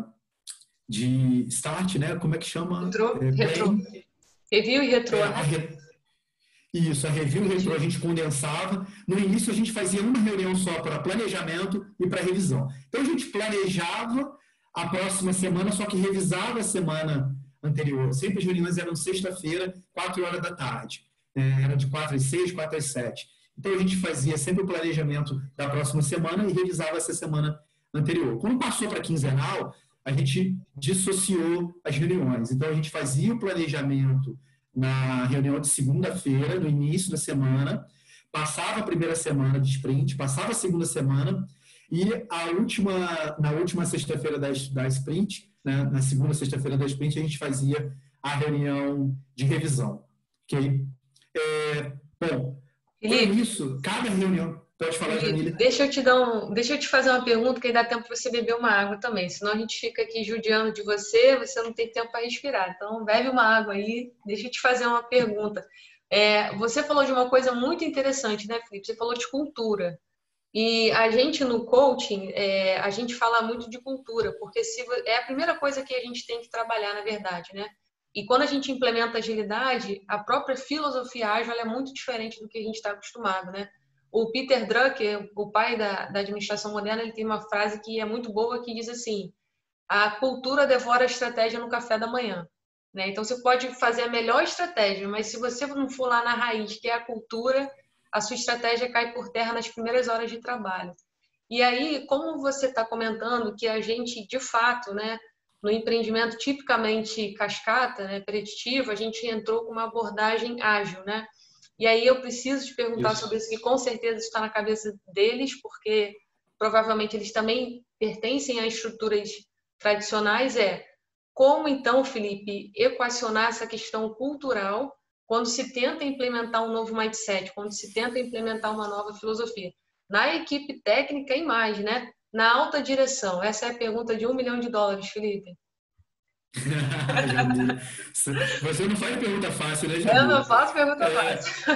de start, né? Como é que chama? Retro, é, retro. Review e retro, é, né? A re... Isso, a review e retro a gente condensava. No início, a gente fazia uma reunião só para planejamento e para revisão. Então, a gente planejava a próxima semana, só que revisava a semana anterior. Sempre as reuniões eram sexta-feira, quatro horas da tarde. É, era de quatro às seis, quatro às sete. Então, a gente fazia sempre o planejamento da próxima semana e revisava essa semana anterior. Quando passou para quinzenal, a gente dissociou as reuniões. Então, a gente fazia o planejamento na reunião de segunda-feira, no início da semana, passava a primeira semana de sprint, passava a segunda semana, e a última, na última sexta-feira da, da sprint, né, na segunda sexta-feira da sprint, a gente fazia a reunião de revisão. Ok? É, bom, Felipe, com isso, cada reunião... Pode falar, Jamília. Deixa eu te dar um, deixa eu te fazer uma pergunta que aí dá tempo para você beber uma água também. Senão a gente fica aqui judiando de você, você não tem tempo para respirar. Então bebe uma água aí. Deixa eu te fazer uma pergunta. É, você falou de uma coisa muito interessante, né, Felipe? Você falou de cultura. E a gente no coaching, é, a gente fala muito de cultura, porque se, é a primeira coisa que a gente tem que trabalhar, na verdade, né? E quando a gente implementa agilidade, a própria filosofia ágil ela é muito diferente do que a gente está acostumado, né? O Peter Drucker, o pai da, da administração moderna, ele tem uma frase que é muito boa, que diz assim, a cultura devora a estratégia no café da manhã. Né? Então, você pode fazer a melhor estratégia, mas se você não for lá na raiz, que é a cultura, a sua estratégia cai por terra nas primeiras horas de trabalho. E aí, como você está comentando que a gente, de fato, né, no empreendimento tipicamente cascata, né, preditivo, a gente entrou com uma abordagem ágil, né? E aí eu preciso te perguntar isso. sobre isso, que com certeza está na cabeça deles, porque provavelmente eles também pertencem a estruturas tradicionais, é como então, Felipe, equacionar essa questão cultural quando se tenta implementar um novo mindset, quando se tenta implementar uma nova filosofia. Na equipe técnica e mais, né? Na alta direção. Essa é a pergunta de um milhão de dólares, Felipe. Você não faz pergunta fácil, né, Jamil? Eu não faço pergunta é... fácil.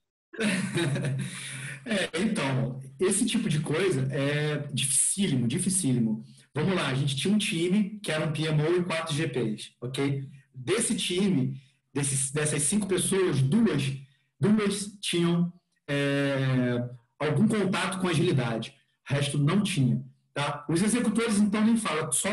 é, então, esse tipo de coisa é dificílimo, dificílimo. Vamos lá, a gente tinha um time que era um P M O e quatro G Ps, ok? Desse time, desses, dessas cinco pessoas, duas, duas tinham é, algum contato com agilidade. O resto não tinha, tá? Os executores, então, nem falam, só...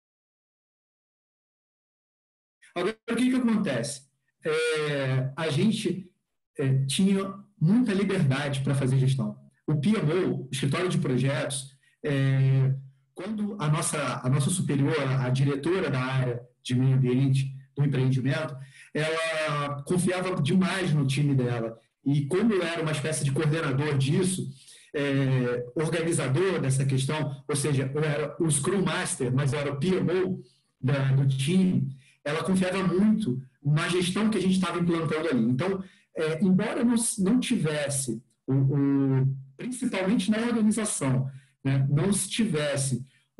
Agora, o que que acontece? É, a gente é, tinha muita liberdade para fazer gestão. O P M O, o escritório de projetos, é, quando a nossa, a nossa superior, a diretora da área de meio ambiente do empreendimento, ela confiava demais no time dela. E como eu era uma espécie de coordenador disso, é, organizador dessa questão, ou seja, eu era o Scrum Master, mas eu era o P M O da, do time, ela confiava muito na gestão que a gente estava implantando ali. Então, é, embora não, não tivesse, o, o, principalmente na organização, né, não se tivesse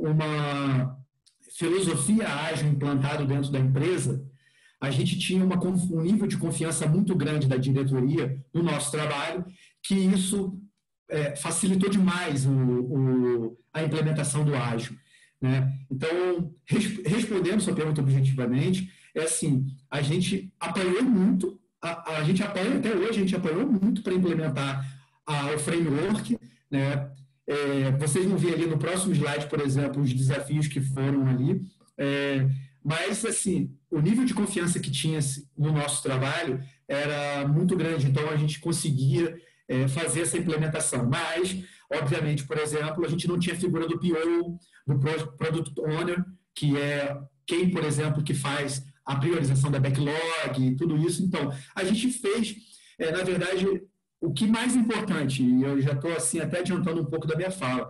uma filosofia ágil implantada dentro da empresa, a gente tinha uma, um nível de confiança muito grande da diretoria no nosso trabalho, que isso é, facilitou demais o, o, a implementação do ágil. Né? Então, res, respondendo sua pergunta objetivamente, é assim, a gente apanhou muito, a, a gente apanha, até hoje a gente apanhou muito para implementar a, o framework, né? É, vocês vão ver ali no próximo slide, por exemplo, os desafios que foram ali, é, mas, assim, o nível de confiança que tinha no nosso trabalho era muito grande, então a gente conseguia é, fazer essa implementação. Mas, obviamente, por exemplo, a gente não tinha a figura do P O, do Product Owner, que é quem, por exemplo, que faz a priorização da backlog e tudo isso. Então, a gente fez, é, na verdade, o que mais importante, e eu já estou assim, até adiantando um pouco da minha fala,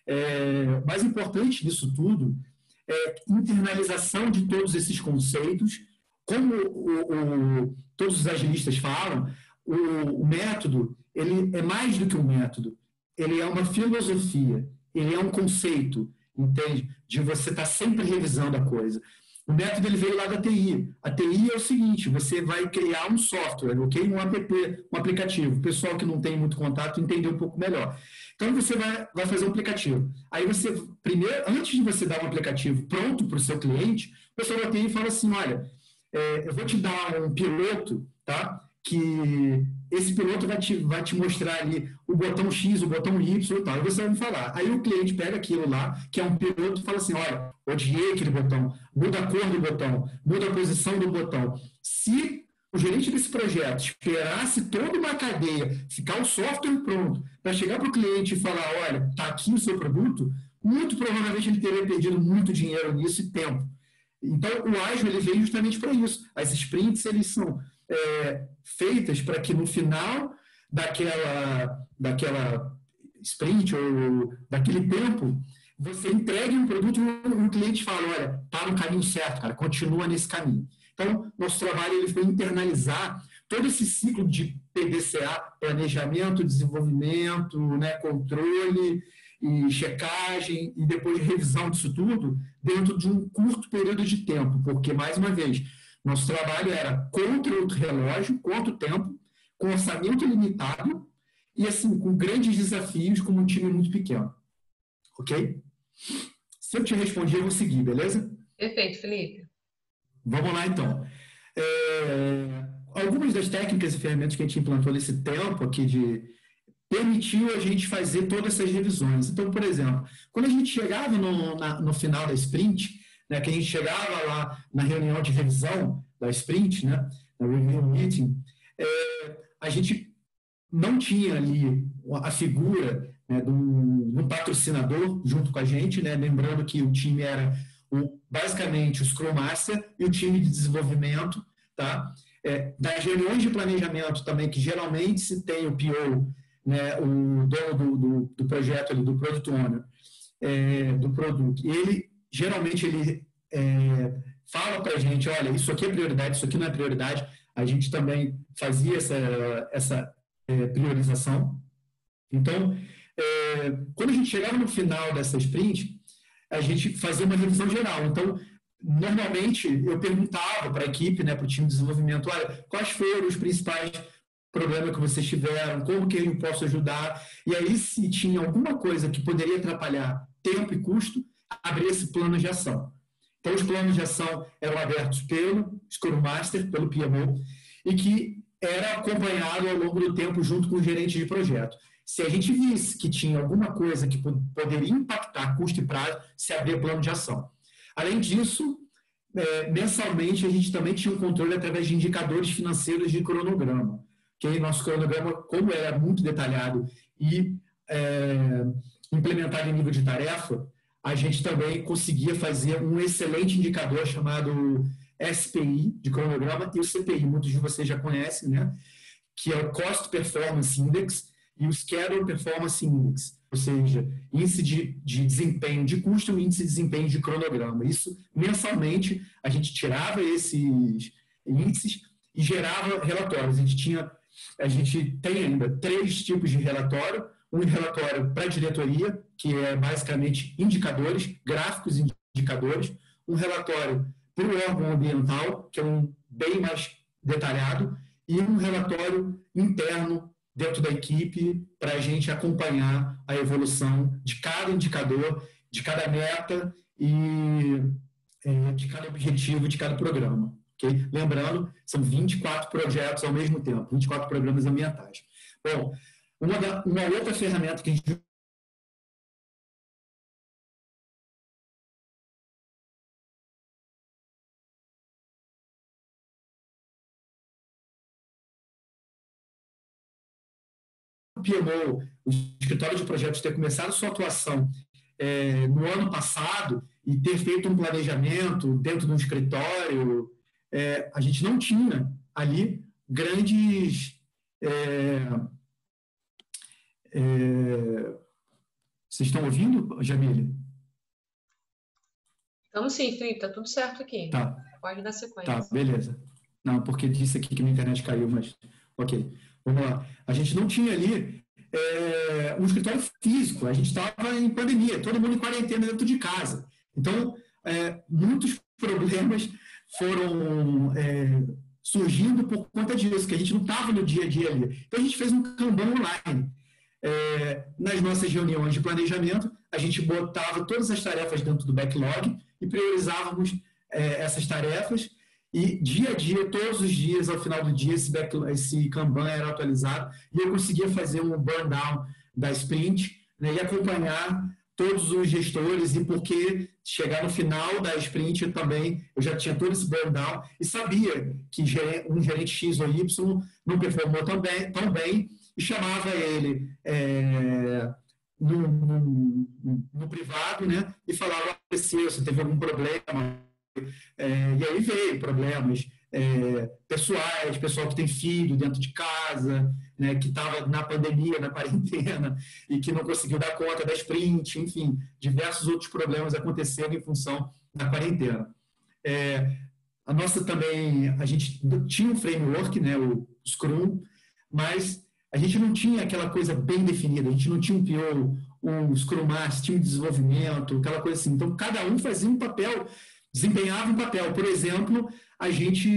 é, mais importante disso tudo é internalização de todos esses conceitos. Como o, o, todos os agilistas falam, o, o método ele é mais do que um método, ele é uma filosofia, ele é um conceito, entende? De você estar sempre revisando a coisa. O método ele veio lá da T I. A T I é o seguinte, você vai criar um software, ok? Um app, um aplicativo. O pessoal que não tem muito contato entender um pouco melhor. Então, você vai, vai fazer um aplicativo. Aí você, primeiro, antes de você dar um aplicativo pronto para o seu cliente, o pessoal da T I fala assim, olha, é, eu vou te dar um piloto, tá? Que esse piloto vai te, vai te mostrar ali o botão X, o botão Y e tal. Aí você vai me falar. Aí o cliente pega aquilo lá, que é um piloto, e fala assim, olha, odiei aquele botão, muda a cor do botão, muda a posição do botão. Se o gerente desse projeto esperasse toda uma cadeia, ficar o software pronto, para chegar para o cliente e falar, olha, está aqui o seu produto, muito provavelmente ele teria perdido muito dinheiro nisso e tempo. Então, o ágil ele veio justamente para isso. As sprints, eles são é, feitas para que no final daquela, daquela sprint ou daquele tempo, você entregue um produto e o cliente fala, olha, está no caminho certo, cara, continua nesse caminho. Então, nosso trabalho ele foi internalizar todo esse ciclo de P D C A, planejamento, desenvolvimento, né, controle e checagem e depois revisão disso tudo dentro de um curto período de tempo, porque, mais uma vez, nosso trabalho era contra o relógio, contra o tempo, com orçamento limitado e, assim, com grandes desafios como um time muito pequeno. Ok? Se eu te respondi, eu vou seguir, beleza? Perfeito, Felipe. Vamos lá, então. É, algumas das técnicas e ferramentas que a gente implantou nesse tempo aqui de permitiu a gente fazer todas essas revisões. Então, por exemplo, quando a gente chegava no, na, no final da sprint, né, que a gente chegava lá na reunião de revisão da sprint, né, na review meeting, é, a gente não tinha ali a figura, né, de um patrocinador junto com a gente, né, lembrando que o time era o, basicamente o Scrum Master e o time de desenvolvimento, tá? É, das reuniões de planejamento também, que geralmente se tem o P O, né, o dono do, do, do projeto, ali, do Product Owner, é, do produto, e ele, geralmente, ele é, fala para a gente, olha, isso aqui é prioridade, isso aqui não é prioridade, a gente também fazia essa, essa é, priorização. Então, é, quando a gente chegava no final dessa sprint, a gente fazia uma revisão geral. Então, normalmente, eu perguntava para a equipe, né, para o time de desenvolvimento, olha, quais foram os principais problemas que vocês tiveram, como que eu posso ajudar, e aí, se tinha alguma coisa que poderia atrapalhar tempo e custo, abrir esse plano de ação. Então, os planos de ação eram abertos pelo Scrum Master, pelo P M O, e que era acompanhado ao longo do tempo junto com o gerente de projeto. Se a gente visse que tinha alguma coisa que poderia impactar custo e prazo, se abria plano de ação. Além disso, é, mensalmente, a gente também tinha um controle através de indicadores financeiros de cronograma. Que nosso cronograma, como era muito detalhado e é, implementado em nível de tarefa, a gente também conseguia fazer um excelente indicador chamado S P I, de cronograma, e o C P I, muitos de vocês já conhecem, né? Que é o Cost Performance Index, e o Schedule Performance Index, ou seja, índice de, de desempenho de custo e índice de desempenho de cronograma. Isso, mensalmente, a gente tirava esses índices e gerava relatórios. A gente, tinha, a gente tem ainda três tipos de relatório. Um relatório para a diretoria, que é basicamente indicadores, gráficos indicadores. Um relatório para o órgão ambiental, que é um bem mais detalhado, e um relatório interno dentro da equipe para a gente acompanhar a evolução de cada indicador, de cada meta e é, de cada objetivo de cada programa. Okay? Lembrando, são vinte e quatro projetos ao mesmo tempo, vinte e quatro programas ambientais. Bom, uma, da, uma outra ferramenta que a gente o P M O, o Escritório de Projetos, ter começado sua atuação é, no ano passado e ter feito um planejamento dentro de um escritório, é, a gente não tinha ali grandes... É, é, vocês estão ouvindo, Jamile? Estamos sim, Felipe, está tudo certo aqui. Tá. Pode dar sequência. Tá, beleza. Não, porque disse aqui que minha internet caiu, mas... Ok, vamos lá. A gente não tinha ali é, um escritório físico, a gente estava em pandemia, todo mundo em quarentena dentro de casa. Então, é, muitos problemas foram é, surgindo por conta disso, que a gente não estava no dia a dia ali. Então, a gente fez um Kanban online. É, nas nossas reuniões de planejamento, a gente botava todas as tarefas dentro do backlog e priorizávamos é, essas tarefas. E dia a dia, todos os dias, ao final do dia, esse, back, esse Kanban era atualizado e eu conseguia fazer um burn down da sprint, né, e acompanhar todos os gestores, e porque chegar no final da sprint eu também, eu já tinha todo esse burn down e sabia que um gerente X ou Y não performou tão bem, tão bem e chamava ele é, no, no, no privado, né, e falava se você teve algum problema. É, e aí veio problemas é, pessoais, pessoal que tem filho dentro de casa, né, que estava na pandemia, na quarentena, e que não conseguiu dar conta da sprint, enfim, diversos outros problemas aconteceram em função da quarentena. É, a nossa também, a gente tinha um framework, né, o Scrum, mas a gente não tinha aquela coisa bem definida, a gente não tinha um P O, um Scrum Master, tinha um desenvolvimento, aquela coisa assim. Então, cada um fazia um papel, desempenhava um papel. Por exemplo, a gente,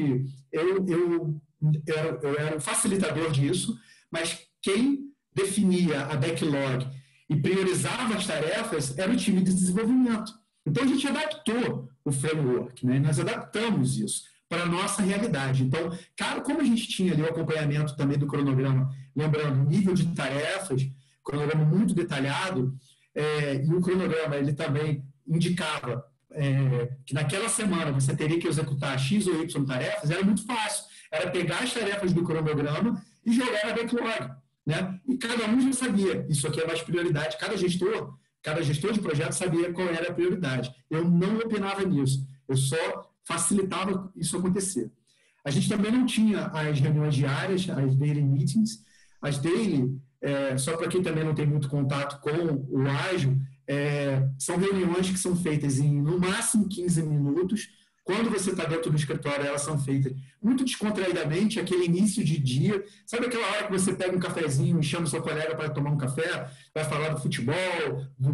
eu, eu, eu, era, eu era um facilitador disso, mas quem definia a backlog e priorizava as tarefas era o time de desenvolvimento. Então, a gente adaptou o framework, né? Nós adaptamos isso para a nossa realidade. Então, cara, como a gente tinha ali o acompanhamento também do cronograma, lembrando, nível de tarefas, cronograma muito detalhado, é, e o cronograma, ele também indicava É, que naquela semana você teria que executar X ou Y tarefas, era muito fácil. Era pegar as tarefas do cronograma e jogar na backlog, né? E cada um já sabia, isso aqui é mais prioridade. Cada gestor, cada gestor de projeto sabia qual era a prioridade. Eu não opinava nisso, eu só facilitava isso acontecer. A gente também não tinha as reuniões diárias, as daily meetings. As daily, é, só para quem também não tem muito contato com o ágil, É, são reuniões que são feitas em, no máximo, quinze minutos. Quando você está dentro do escritório, elas são feitas muito descontraídamente, aquele início de dia. Sabe aquela hora que você pega um cafezinho e chama o seu colega para tomar um café, vai falar do futebol, do,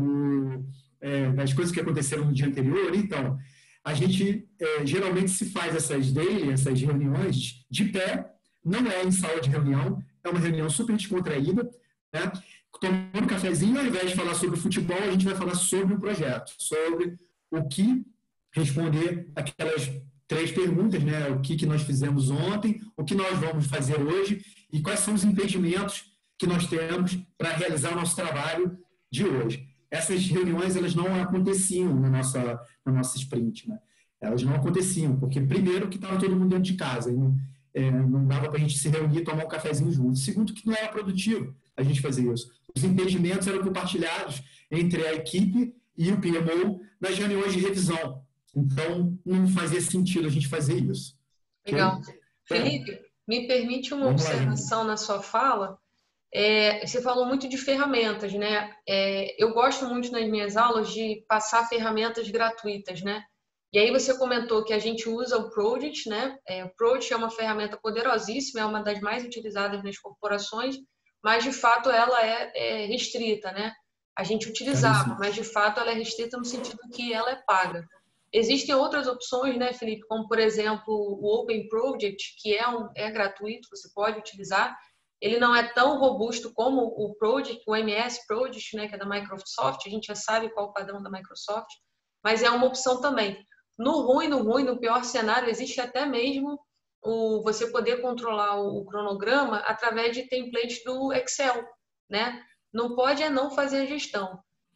é, das coisas que aconteceram no dia anterior? Então, a gente é, geralmente se faz essas daily, essas reuniões de pé, não é em sala de reunião, é uma reunião super descontraída, né? Tomando um cafezinho, ao invés de falar sobre futebol, a gente vai falar sobre o projeto, sobre o que responder aquelas três perguntas, né? O que, que nós fizemos ontem, o que nós vamos fazer hoje e quais são os impedimentos que nós temos para realizar o nosso trabalho de hoje. Essas reuniões, elas não aconteciam na nossa, na nossa sprint, né? Elas não aconteciam, porque primeiro que estava todo mundo dentro de casa, e não, é, não dava para a gente se reunir e tomar um cafezinho junto. Segundo, que não era produtivo a gente fazer isso. Os impedimentos eram compartilhados entre a equipe e o P M O nas reuniões de revisão. Então, não fazia sentido a gente fazer isso. Legal. Okay? Felipe, me permite uma Vamos observação lá, na sua fala. É, você falou muito de ferramentas, né? É, eu gosto muito nas minhas aulas de passar ferramentas gratuitas, né? E aí você comentou que a gente usa o Project, né? É, o Project é uma ferramenta poderosíssima, é uma das mais utilizadas nas corporações, mas de fato ela é, é restrita, né? A gente utilizava, Caríssimo. mas de fato ela é restrita no sentido que ela é paga. Existem outras opções, né, Felipe? Como, por exemplo, o Open Project, que é, um, é gratuito, você pode utilizar. Ele não é tão robusto como o Project, o M S Project, né, que é da Microsoft. A gente já sabe qual é o padrão da Microsoft, mas é uma opção também. No ruim, no ruim, no pior cenário, existe até mesmo o, você poder controlar o, o cronograma através de templates do Excel, né? Não pode é não fazer a gestão.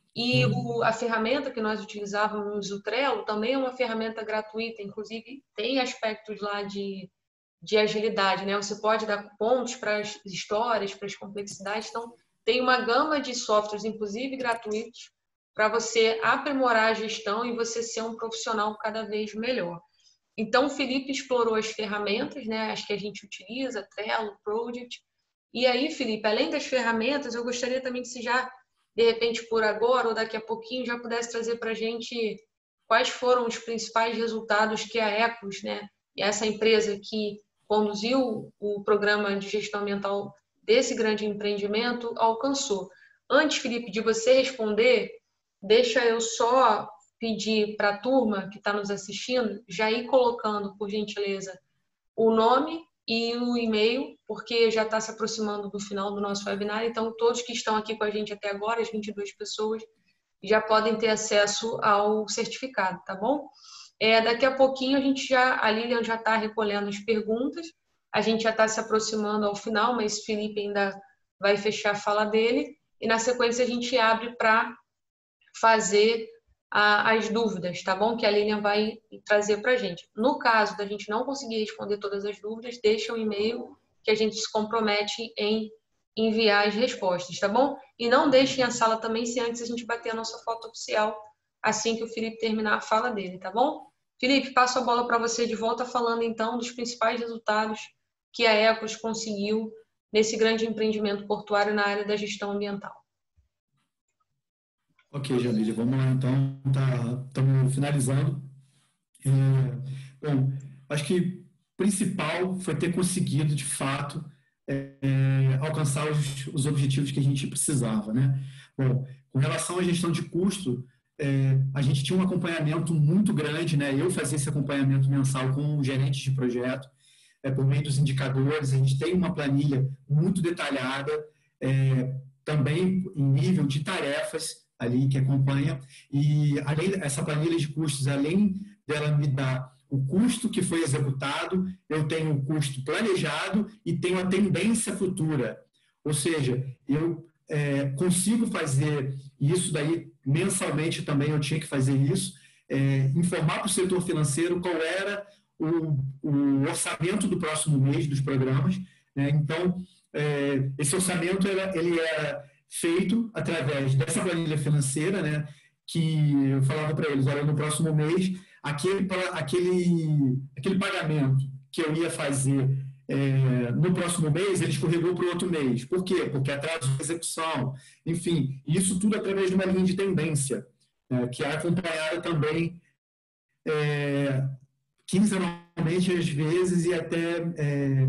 E o, a ferramenta que nós utilizávamos, o Trello, também é uma ferramenta gratuita, inclusive tem aspectos lá de, de agilidade, né? Você pode dar pontos para as histórias, para as complexidades. Então, tem uma gama de softwares, inclusive gratuitos, para você aprimorar a gestão e você ser um profissional cada vez melhor. Então, o Felipe explorou as ferramentas, né? As que a gente utiliza, Trello, Project. E aí, Felipe, além das ferramentas, eu gostaria também que você já, de repente, por agora ou daqui a pouquinho, já pudesse trazer para a gente quais foram os principais resultados que a Ecos, né? E essa empresa que conduziu o programa de gestão ambiental desse grande empreendimento alcançou. Antes, Felipe, de você responder, deixa eu só pedir para a turma que está nos assistindo já ir colocando, por gentileza, o nome e o e-mail, porque já está se aproximando do final do nosso webinar, então todos que estão aqui com a gente até agora, as vinte e duas pessoas, já podem ter acesso ao certificado, tá bom? É, daqui a pouquinho a gente já, a Lilian já está recolhendo as perguntas, a gente já está se aproximando ao final, mas o Felipe ainda vai fechar a fala dele, e na sequência a gente abre para fazer a, as dúvidas, tá bom? Que a Lilian vai trazer para a gente. No caso da gente não conseguir responder todas as dúvidas, deixa um e-mail que a gente se compromete em enviar as respostas, tá bom? E não deixem a sala também se antes a gente bater a nossa foto oficial assim que o Felipe terminar a fala dele, tá bom? Felipe, passo a bola para você de volta falando então dos principais resultados que a Ecos conseguiu nesse grande empreendimento portuário na área da gestão ambiental. Ok, Jamília, vamos lá então, estamos tá, finalizando. É, bom, acho que o principal foi ter conseguido, de fato, é, alcançar os, os objetivos que a gente precisava, né? Bom, com relação à gestão de custo, é, a gente tinha um acompanhamento muito grande, né? Eu fazia esse acompanhamento mensal com o gerente de projeto, é, por meio dos indicadores, a gente tem uma planilha muito detalhada, é, também em nível de tarefas, ali que acompanha, e além essa planilha de custos, além dela me dar o custo que foi executado, eu tenho o custo planejado e tenho a tendência futura. Ou seja, eu é, consigo fazer isso daí mensalmente também, eu tinha que fazer isso, é, informar para o setor financeiro qual era o, o orçamento do próximo mês dos programas, né? Então, é, esse orçamento era, ele era feito através dessa planilha financeira, né, que eu falava para eles, olha, no próximo mês, aquele, aquele, aquele pagamento que eu ia fazer é, no próximo mês, ele escorregou para o outro mês. Por quê? Porque atrasou a execução. Enfim, isso tudo através de uma linha de tendência, é, que é acompanhada também é, quinzenalmente, às vezes, e até é,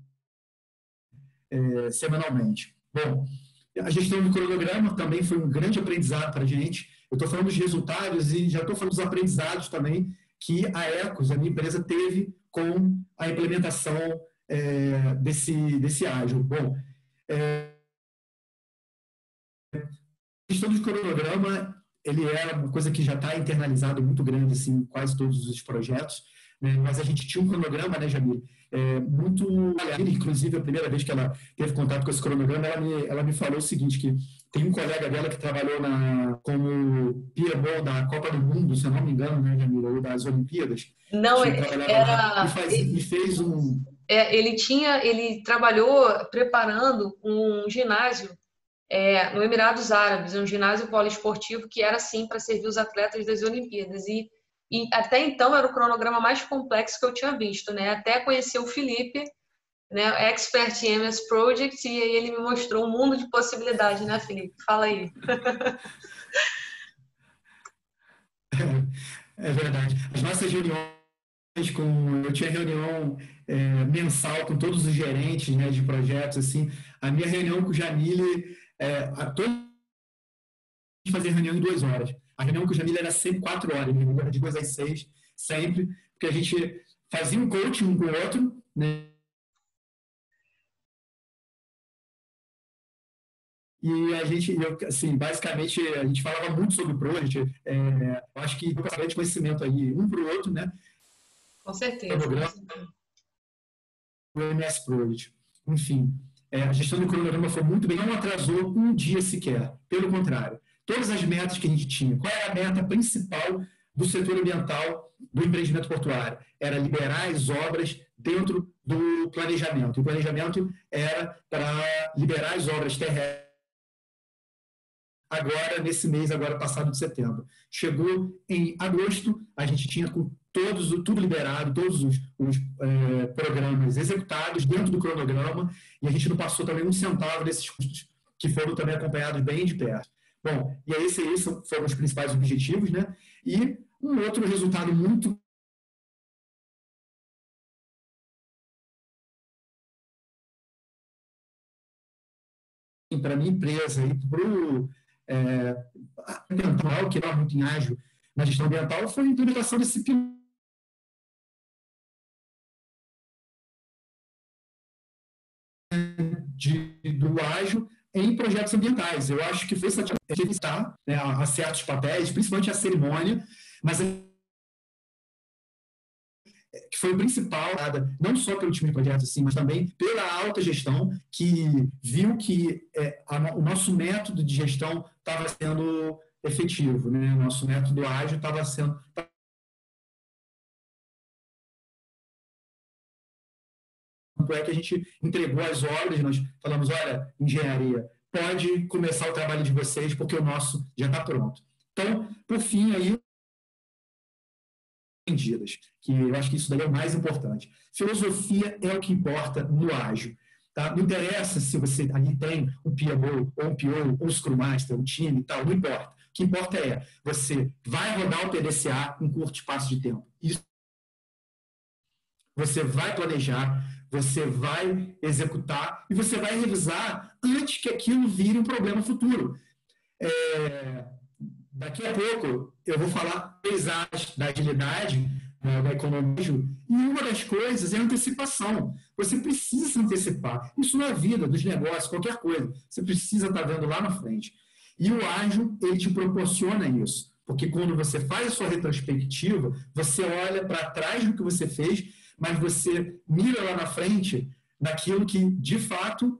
é, semanalmente. Bom, a gestão do cronograma também foi um grande aprendizado para a gente. Eu estou falando dos resultados e já estou falando dos aprendizados também que a Ecos, a minha empresa, teve com a implementação é, desse, desse ágil. Bom, é, a gestão do cronograma, ele é uma coisa que já está internalizado muito grande assim, em quase todos os projetos, né? Mas a gente tinha um cronograma, né, Jamil? É, muito, inclusive a primeira vez que ela teve contato com esse cronograma, ela me, ela me falou o seguinte, que tem um colega dela que trabalhou na, como P M O da Copa do Mundo, se eu não me engano, né, Jamil, ou das Olimpíadas. Não, Tinha, trabalhava lá e, era... faz, e fez um... É, ele tinha, ele trabalhou preparando um ginásio é, no Emirados Árabes, um ginásio poliesportivo que era assim para servir os atletas das Olimpíadas. E, e até então era o cronograma mais complexo que eu tinha visto, né? Até conhecer o Felipe, né, Expert em M S Project, e aí ele me mostrou um mundo de possibilidades, né, Felipe? Fala aí. É verdade. As nossas reuniões com... Eu tinha reunião é, mensal com todos os gerentes, né, de projetos, assim. A minha reunião com o Jamile, é, a, todo fazer reunião em duas horas. A reunião com o Jamile era sempre quatro horas, era de duas às seis, sempre, porque a gente fazia um coaching um com o outro, né? E a gente, assim, basicamente, a gente falava muito sobre o Project, é, eu acho que deu de conhecimento aí, um para o outro, né? Com certeza. O M S Project. Enfim, é, a gestão do cronograma foi muito bem, não atrasou um dia sequer, pelo contrário. Todas as metas que a gente tinha, qual era a meta principal do setor ambiental do empreendimento portuário? Era liberar as obras dentro do planejamento. O planejamento era para liberar as obras terrestres agora, nesse mês, agora passado de setembro. Chegou em agosto, a gente tinha com todos, tudo liberado, todos os, os é, programas executados dentro do cronograma, e a gente não passou também um centavo desses custos, que foram também acompanhados bem de perto. Bom, e aí esses foram os principais objetivos, né? E um outro resultado muito para a minha empresa e para o é, ambiental, que era muito em ágil na gestão ambiental, foi a implementação desse piloto de, do ágil em projetos ambientais. Eu acho que foi satisfatório, né, a certos papéis, principalmente a cerimônia, mas que foi o principal, não só pelo time de projetos, assim, mas também pela alta gestão, que viu que é, a, o nosso método de gestão estava sendo efetivo, né? O nosso método ágil estava sendo... Tanto é que a gente entregou as obras, nós falamos, olha, engenharia, pode começar o trabalho de vocês, porque o nosso já está pronto. Então, por fim, aí, que eu acho que isso daí é o mais importante. Filosofia é o que importa no ágil. Tá? Não interessa se você ali tem um P M O, ou um P O, ou um Scrum Master, um time e tal, não importa. O que importa é, você vai rodar o P D C A em curto espaço de tempo. Isso. Você vai planejar, você vai executar e você vai revisar antes que aquilo vire um problema futuro. É... Daqui a pouco eu vou falar três áreas da agilidade, né, da economia, e uma das coisas é a antecipação. Você precisa antecipar. Isso na vida, dos negócios, qualquer coisa. Você precisa estar vendo lá na frente. E o ágil, ele te proporciona isso. Porque quando você faz a sua retrospectiva, você olha para trás do que você fez, mas você mira lá na frente naquilo que, de fato,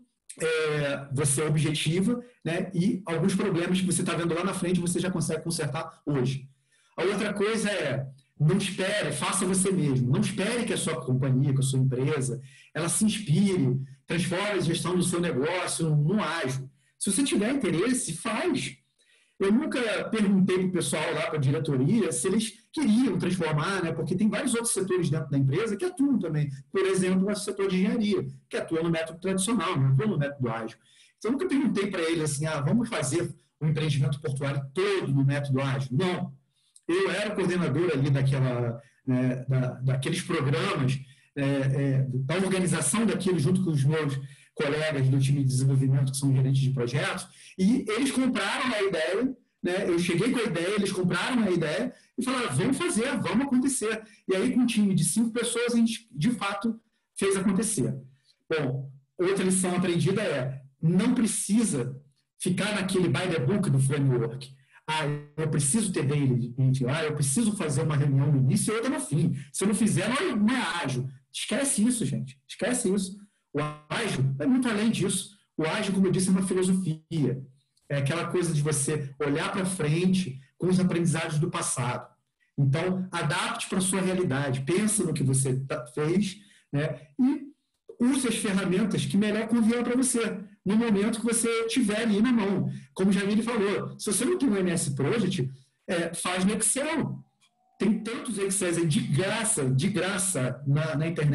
É, você objetiva, né, e alguns problemas que você está vendo lá na frente você já consegue consertar hoje. A outra coisa é, não espere, faça você mesmo. Não espere que a sua companhia, que a sua empresa, ela se inspire, transforme a gestão do seu negócio num ágil. Se você tiver interesse, faz. Eu nunca perguntei para o pessoal lá, para a diretoria, se eles queriam transformar, né? Porque tem vários outros setores dentro da empresa que atuam também. Por exemplo, o setor de engenharia, que atua no método tradicional, não atua no método ágil. Então, eu nunca perguntei para eles assim, ah, vamos fazer o empreendimento portuário todo no método ágil. Não. Eu era coordenador ali daquela, né, da, daqueles programas, é, é, da organização daquilo junto com os meus colegas do time de desenvolvimento, que são gerentes de projetos, e eles compraram a ideia, né? Eu cheguei com a ideia, eles compraram a ideia e falaram, vamos fazer, vamos acontecer. E aí, com um time de cinco pessoas, a gente, de fato, fez acontecer. Bom, outra lição aprendida é, não precisa ficar naquele by the book do framework. Ah, eu preciso ter daily meeting, ah, eu preciso fazer uma reunião no início e outra no fim. Se eu não fizer, não é, não é ágil. Esquece isso, gente. Esquece isso. O ágil é muito além disso. O ágil, como eu disse, é uma filosofia. É aquela coisa de você olhar para frente com os aprendizados do passado. Então, adapte para a sua realidade. Pensa no que você fez, né? E use as ferramentas que melhor conviam para você, no momento que você tiver ali na mão. Como o Jamile falou, se você não tem um M S Project, é, faz no Excel. Tem tantos Excels aí de graça, de graça na, na internet,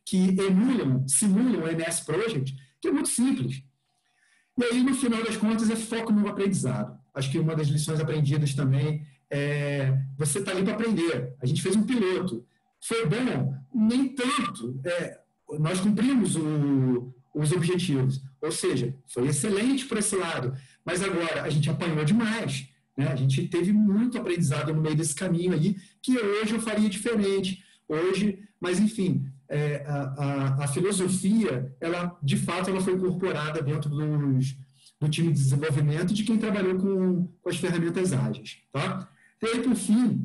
que emulam, simulam o M S Project, que é muito simples. E aí, no final das contas, é foco no aprendizado. Acho que uma das lições aprendidas também é você está ali para aprender. A gente fez um piloto. Foi bom? Nem tanto. É, nós cumprimos o, os objetivos. Ou seja, foi excelente por esse lado. Mas agora, a gente apanhou demais. Né? A gente teve muito aprendizado no meio desse caminho aí, que hoje eu faria diferente. Hoje, mas enfim, é, a, a, a filosofia, ela, de fato, ela foi incorporada dentro dos, do time de desenvolvimento de quem trabalhou com, com as ferramentas ágeis. Tá? E aí, por fim,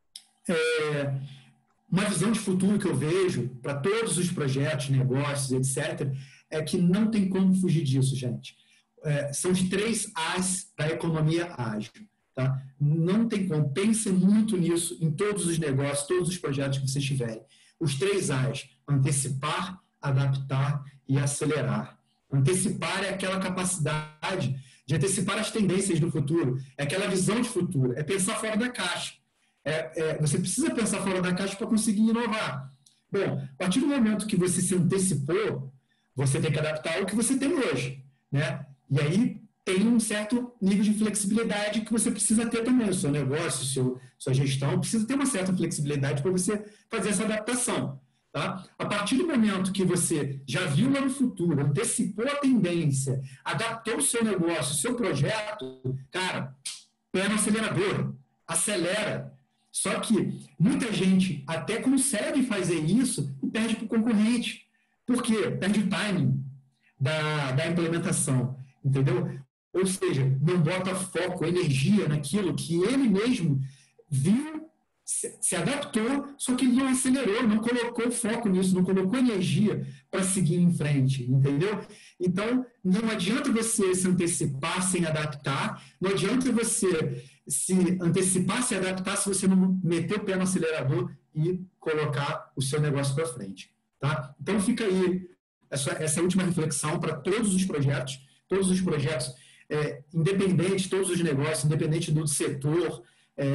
é, uma visão de futuro que eu vejo para todos os projetos, negócios, etcétera, é que não tem como fugir disso, gente. É, são os três As da economia ágil. Tá? Não tem como. Pense muito nisso em todos os negócios, todos os projetos que vocês tiverem. Os três As: antecipar, adaptar e acelerar. Antecipar é aquela capacidade de antecipar as tendências do futuro, é aquela visão de futuro, é pensar fora da caixa. É, é, você precisa pensar fora da caixa para conseguir inovar. Bom, a partir do momento que você se antecipou, você tem que adaptar ao que você tem hoje, né? E aí tem um certo nível de flexibilidade que você precisa ter também. O seu negócio, seu, sua gestão, precisa ter uma certa flexibilidade para você fazer essa adaptação. Tá? A partir do momento que você já viu lá no futuro, antecipou a tendência, adaptou o seu negócio, o seu projeto, cara, pé no acelerador, acelera. Só que muita gente até consegue fazer isso e perde para o concorrente. Por quê? Perde o timing da, da implementação, entendeu? Ou seja, não bota foco, energia naquilo que ele mesmo viu, se, se adaptou, só que ele não acelerou, não colocou foco nisso, não colocou energia para seguir em frente, entendeu? Então, não adianta você se antecipar sem adaptar, não adianta você se antecipar, se adaptar, se você não meter o pé no acelerador e colocar o seu negócio para frente. Tá? Então, fica aí essa, essa última reflexão para todos os projetos, todos os projetos, é, independente, todos os negócios, independente do setor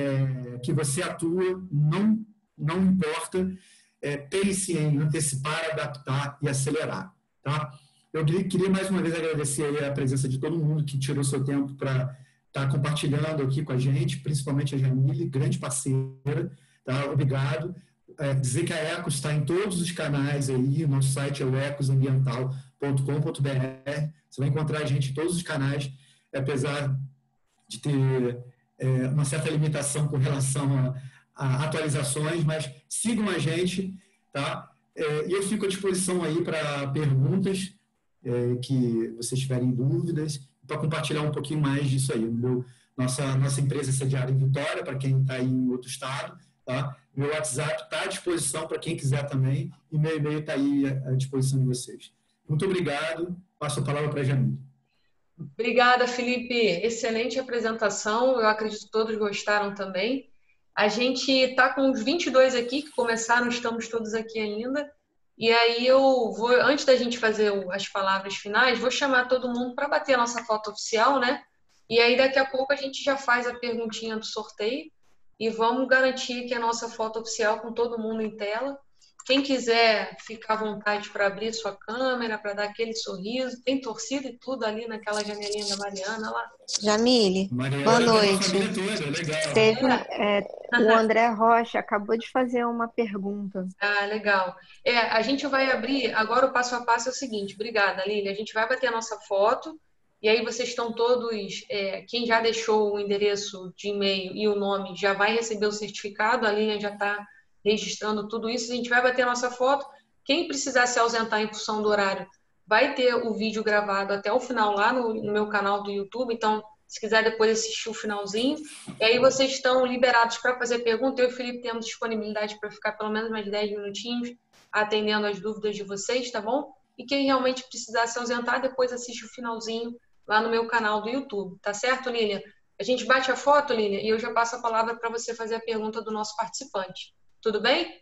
é, que você atua, não, não importa, é, pense em antecipar, adaptar e acelerar. Tá? Eu queria mais uma vez agradecer a presença de todo mundo que tirou seu tempo para estar tá compartilhando aqui com a gente, principalmente a Jamile, grande parceira. Tá? Obrigado. É, dizer que a Ecos está em todos os canais aí, nosso site é o ecos ambiental ponto com ponto b r. Você vai encontrar a gente em todos os canais, apesar de ter é, uma certa limitação com relação a, a atualizações, mas sigam a gente, tá? É, e eu fico à disposição aí para perguntas é, que vocês tiverem dúvidas, para compartilhar um pouquinho mais disso aí. Meu, nossa, nossa empresa é sediada em Vitória, para quem está em outro estado, tá? Meu WhatsApp está à disposição para quem quiser também, e meu e-mail está aí à disposição de vocês. Muito obrigado. Passo a palavra para a Jamile. Obrigada, Felipe. Excelente apresentação. Eu acredito que todos gostaram também. A gente está com uns vinte e dois aqui que começaram, estamos todos aqui ainda. E aí eu vou, antes da gente fazer as palavras finais, vou chamar todo mundo para bater a nossa foto oficial, né? E aí daqui a pouco a gente já faz a perguntinha do sorteio e vamos garantir que a nossa foto oficial com todo mundo em tela. Quem quiser ficar à vontade para abrir sua câmera, para dar aquele sorriso, tem torcida e tudo ali naquela janelinha da Mariana lá. Jamile, Mariana, boa noite. Toda, legal. Teve, é, o André Rocha acabou de fazer uma pergunta. Ah, legal. É, a gente vai abrir, agora o passo a passo é o seguinte, obrigada, Lília. A gente vai bater a nossa foto, e aí vocês estão todos, é, quem já deixou o endereço de e-mail e o nome já vai receber o certificado, a Lília já está registrando tudo isso, a gente vai bater a nossa foto. Quem precisar se ausentar em função do horário, vai ter o vídeo gravado até o final lá no, no meu canal do YouTube, então se quiser depois assistir o finalzinho. E aí vocês estão liberados para fazer pergunta. Eu e o Felipe temos disponibilidade para ficar pelo menos mais dez minutinhos atendendo as dúvidas de vocês, tá bom? E quem realmente precisar se ausentar, depois assiste o finalzinho lá no meu canal do YouTube, tá certo, Lília? A gente bate a foto, Lília, e eu já passo a palavra para você fazer a pergunta do nosso participante. Tudo bem?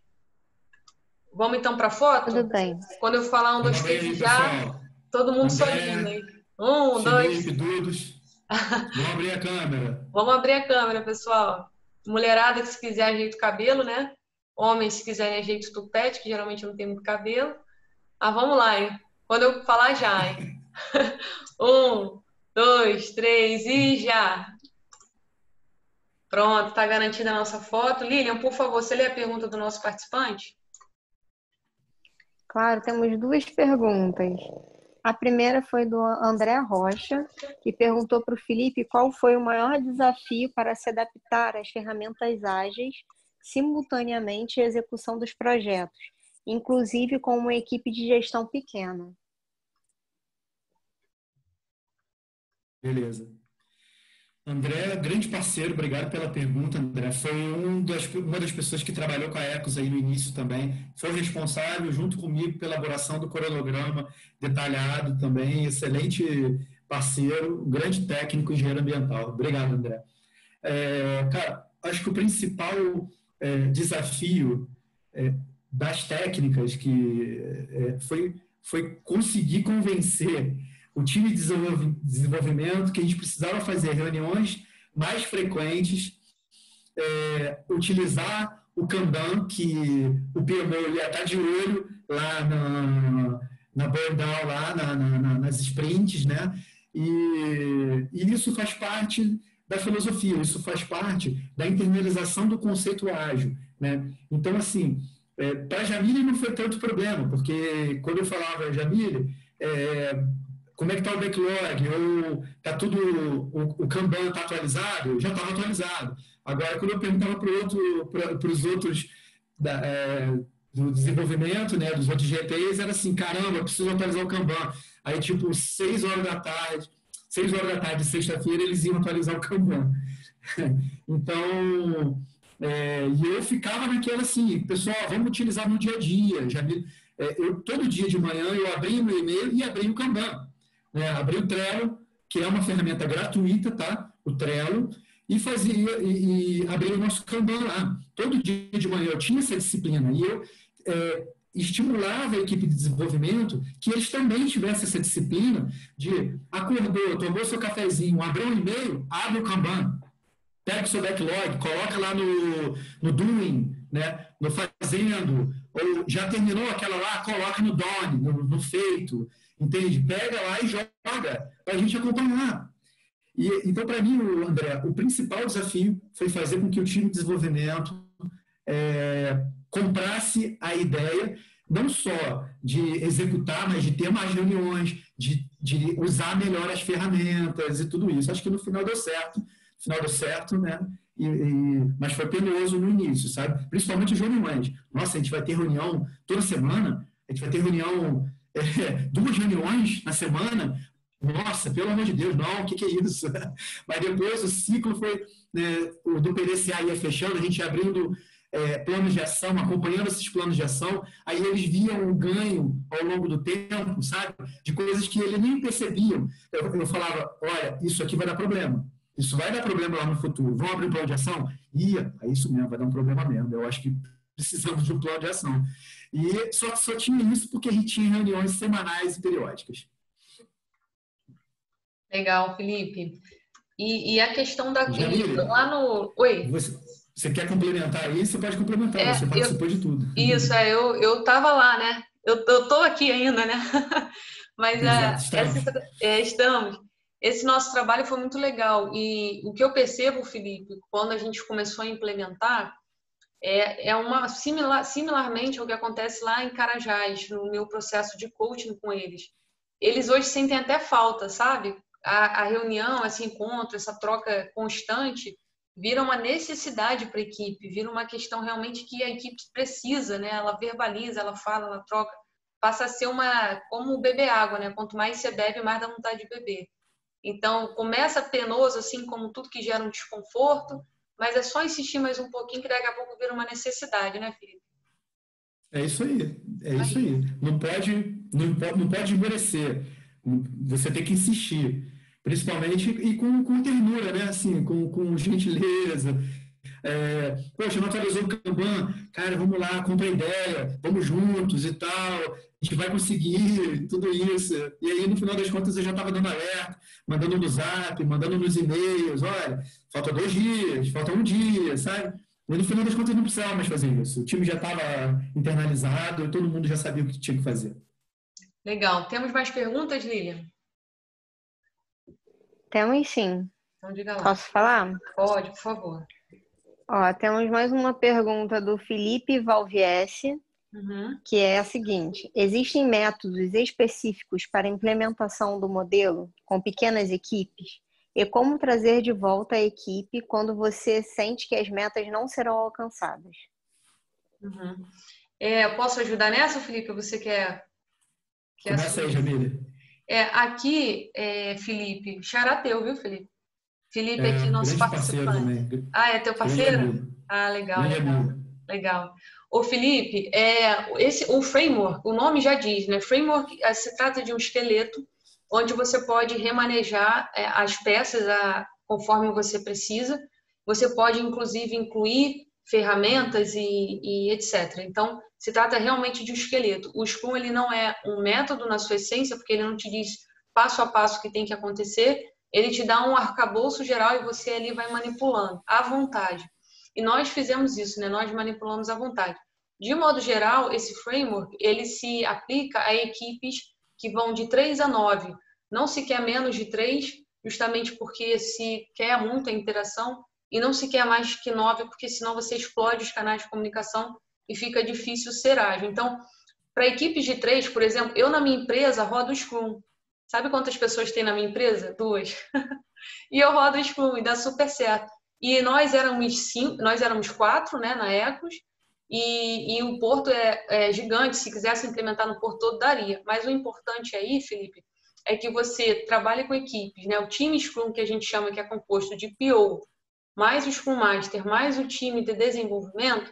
Vamos então para a foto? Tudo bem. Quando eu falar um, dois, três, já, todo mundo sorrindo aí. Um, dois... Dudos. Vamos abrir a câmera. Vamos abrir a câmera, pessoal. Mulherada que se quiser ajeita o cabelo, né? Homens se quiserem ajeita o tupete, que geralmente não tem muito cabelo. Ah, vamos lá, hein? Quando eu falar já, hein? Um, dois, três e já! Pronto, está garantida a nossa foto. Lilian, por favor, você lê a pergunta do nosso participante? Claro, temos duas perguntas. A primeira foi do André Rocha, que perguntou para o Felipe qual foi o maior desafio para se adaptar às ferramentas ágeis simultaneamente à execução dos projetos, inclusive com uma equipe de gestão pequena. Beleza. André, grande parceiro, obrigado pela pergunta, André. Foi um das, uma das pessoas que trabalhou com a Ecos aí no início também. Foi responsável, junto comigo, pela elaboração do cronograma detalhado também. Excelente parceiro, grande técnico, engenheiro ambiental. Obrigado, André. É, cara, acho que o principal é, desafio é, das técnicas que é, foi, foi conseguir convencer o time de desenvolvimento que a gente precisava fazer reuniões mais frequentes, é, utilizar o Kanban, que o P M O ia estar de olho lá na, na burn down, lá na, na, nas sprints, né? E, e isso faz parte da filosofia, isso faz parte da internalização do conceito ágil, né? Então, assim, é, para a Jamile não foi tanto problema, porque quando eu falava, Jamile, é, como é que está o backlog, ou está tudo, o, o Kanban está atualizado? Já estava atualizado. Agora, quando eu perguntava para outro, para os outros da, é, do desenvolvimento, né, dos outros G Ts, era assim, caramba, eu preciso atualizar o Kanban. Aí, tipo, seis horas da tarde, seis horas da tarde, sexta-feira, eles iam atualizar o Kanban. Então, é, e eu ficava naquela assim, pessoal, vamos utilizar no dia a dia. Já me, é, eu, todo dia de manhã eu abria o meu e-mail e abria o Kanban. Né, abri o Trello, que é uma ferramenta gratuita, tá? O Trello, e fazia e, e abria o nosso Kanban lá. Todo dia de manhã eu tinha essa disciplina e eu é, estimulava a equipe de desenvolvimento que eles também tivessem essa disciplina de acordou, tomou seu cafezinho, abriu o e-mail, abre o Kanban, pega o seu backlog, coloca lá no, no doing, né? No fazendo, ou já terminou aquela lá, coloca no done, no, no feito. Entende? Pega lá e joga para a gente acompanhar. E, então, para mim, André, o principal desafio foi fazer com que o time de desenvolvimento é, comprasse a ideia, não só de executar, mas de ter mais reuniões, de, de usar melhor as ferramentas e tudo isso. Acho que no final deu certo. No final deu certo, né? E, e, mas foi penoso no início, sabe? Principalmente as reuniões. Nossa, a gente vai ter reunião toda semana, a gente vai ter reunião... É, duas reuniões na semana, nossa, pelo amor de Deus, não, o que, que é isso? Mas depois o ciclo foi, né, o do P D C A ia fechando, a gente abrindo é, planos de ação, acompanhando esses planos de ação, aí eles viam o ganho ao longo do tempo, sabe? De coisas que eles nem percebiam. Eu, eu falava, olha, isso aqui vai dar problema, isso vai dar problema lá no futuro, vamos abrir um plano de ação? Ia, é isso mesmo, vai dar um problema mesmo, eu acho que precisamos de um plano de ação. E só, só tinha isso porque a gente tinha reuniões semanais e periódicas. Legal, Felipe. E, e a questão da... Jamile, lá no... Oi? Você, você quer complementar isso? Você pode complementar, é, você participou eu, de tudo. Isso, é, eu, eu tava lá, né? Eu, eu tô aqui ainda, né? Mas Exato, é, estamos. essa, é, estamos. Esse nosso trabalho foi muito legal. E o que eu percebo, Felipe, quando a gente começou a implementar, É, é uma similar, similarmente ao que acontece lá em Carajás, no meu processo de coaching com eles. Eles hoje sentem até falta, sabe? A, a reunião, esse encontro, essa troca constante, vira uma necessidade para a equipe, vira uma questão realmente que a equipe precisa, né? Ela verbaliza, ela fala, ela troca, passa a ser uma como beber água, né? Quanto mais você bebe, mais dá vontade de beber. Então, começa penoso, assim como tudo que gera um desconforto, mas é só insistir mais um pouquinho que daqui a pouco vira uma necessidade, né, Felipe? É isso aí, é isso aí. Não pode, não pode, não pode endurecer. Você tem que insistir. Principalmente e com, com ternura, né? Assim, com, com gentileza. É, poxa, não atualizou o Kanban, cara, vamos lá, compra ideia, vamos juntos e tal, a gente vai conseguir tudo isso. E aí, no final das contas, eu já estava dando alerta, mandando no zap, mandando nos e-mails, olha, falta dois dias, falta um dia, sabe? E no final das contas, eu não precisava mais fazer isso. O time já estava internalizado, todo mundo já sabia o que tinha que fazer. Legal. Temos mais perguntas, Lilian? Temos sim. Então diga lá. Posso falar? Pode, por favor. Ó, temos mais uma pergunta do Felipe Valviesse, Uhum. que é a seguinte: existem métodos específicos para a implementação do modelo com pequenas equipes? E como trazer de volta a equipe quando você sente que as metas não serão alcançadas? Uhum. É, posso ajudar nessa, Felipe? Você quer... quer Começa aí, Jamília. É, aqui, é, Felipe, xará teu, viu, Felipe? Felipe É, aqui, nosso grande parceiro participante. também. Ah, é teu Grande parceiro? amigo. Ah, legal, Grande legal. amigo. Legal. Ô, Felipe, é, esse, o framework, o nome já diz, né? Framework é, se trata de um esqueleto onde você pode remanejar é, as peças a, conforme você precisa. Você pode, inclusive, incluir ferramentas e, e etcétera. Então, se trata realmente de um esqueleto. O Scrum ele não é um método na sua essência, porque ele não te diz passo a passo o que tem que acontecer. Ele te dá um arcabouço geral e você ali vai manipulando à vontade. E nós fizemos isso, né? Nós manipulamos à vontade. De modo geral, esse framework, ele se aplica a equipes que vão de três a nove. Não se quer menos de três, justamente porque se quer muita interação, e não se quer mais que nove, porque senão você explode os canais de comunicação e fica difícil ser ágil. Então, para equipes de três, por exemplo, eu na minha empresa rodo o Scrum. Sabe quantas pessoas tem na minha empresa? Duas. E eu rodo o Scrum e dá super certo. E nós éramos cinco, nós éramos quatro, né, na Ecos, e, e o Porto é, é gigante, se quisesse implementar no Porto todo, daria. Mas o importante aí, Felipe, é que você trabalhe com equipes, né? O time Scrum, que a gente chama que é composto de P O, mais o Scrum Master, mais o time de desenvolvimento,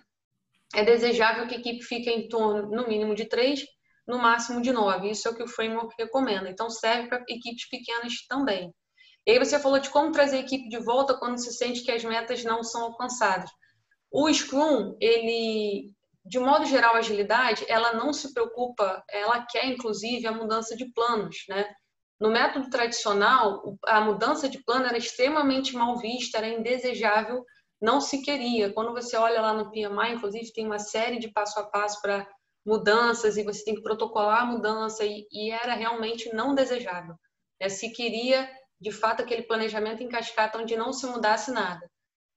é desejável que a equipe fique em torno, no mínimo, de três, no máximo de nove. Isso é o que o framework recomenda. Então, serve para equipes pequenas também. E aí você falou de como trazer a equipe de volta quando se sente que as metas não são alcançadas. O Scrum, ele, de modo geral, a agilidade, ela não se preocupa, ela quer, inclusive, a mudança de planos, né? No método tradicional, a mudança de plano era extremamente mal vista, era indesejável, não se queria. Quando você olha lá no P M I, inclusive, tem uma série de passo a passo para mudanças e você tem que protocolar a mudança e, e era realmente não desejável. Né? Se queria, de fato, aquele planejamento em cascata onde não se mudasse nada.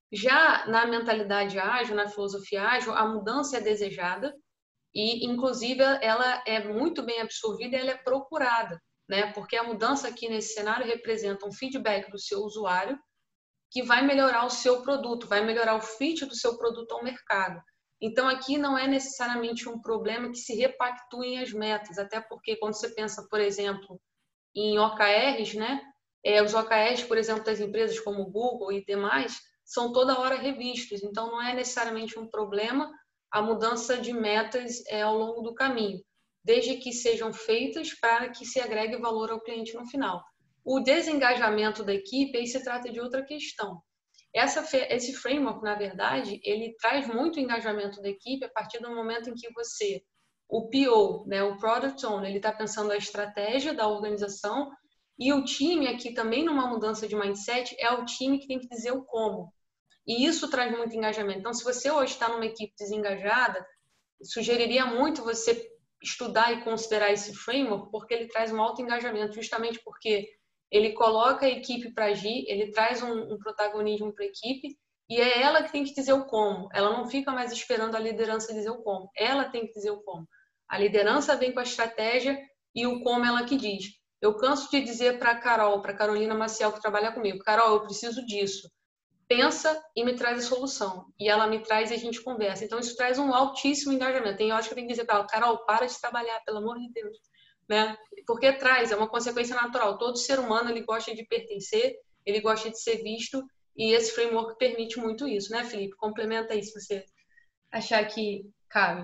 Já na mentalidade ágil, na filosofia ágil, a mudança é desejada e, inclusive, ela é muito bem absorvida e ela é procurada, né? Porque a mudança aqui nesse cenário representa um feedback do seu usuário que vai melhorar o seu produto, vai melhorar o fit do seu produto ao mercado. Então, aqui não é necessariamente um problema que se repactuem as metas, até porque quando você pensa, por exemplo, em O K Rs, né? É, os O K Rs, por exemplo, das empresas como o Google e demais, são toda hora revistos. Então, não é necessariamente um problema a mudança de metas é, ao longo do caminho, desde que sejam feitas para que se agregue valor ao cliente no final. O desengajamento da equipe, aí se trata de outra questão. Essa, esse framework, na verdade, ele traz muito engajamento da equipe a partir do momento em que você, o P O, né, o Product Owner, ele está pensando a estratégia da organização e o time aqui também numa mudança de mindset é o time que tem que dizer o como. E isso traz muito engajamento. Então, se você hoje está numa equipe desengajada, sugeriria muito você estudar e considerar esse framework, porque ele traz um alto engajamento, justamente porque ele coloca a equipe para agir, ele traz um, um protagonismo para a equipe, e é ela que tem que dizer o como. Ela não fica mais esperando a liderança dizer o como. Ela tem que dizer o como. A liderança vem com a estratégia e o como ela que diz. Eu canso de dizer para a Carol, para a Carolina Maciel, que trabalha comigo, Carol, eu preciso disso. Pensa e me traz a solução. E ela me traz e a gente conversa. Então, isso traz um altíssimo engajamento. Tem horas que eu tenho que dizer para ela, Carol, para de trabalhar, pelo amor de Deus. Né? Porque traz, é uma consequência natural. Todo ser humano, ele gosta de pertencer, ele gosta de ser visto, e esse framework permite muito isso, né, Felipe? Complementa aí, se você achar que cabe.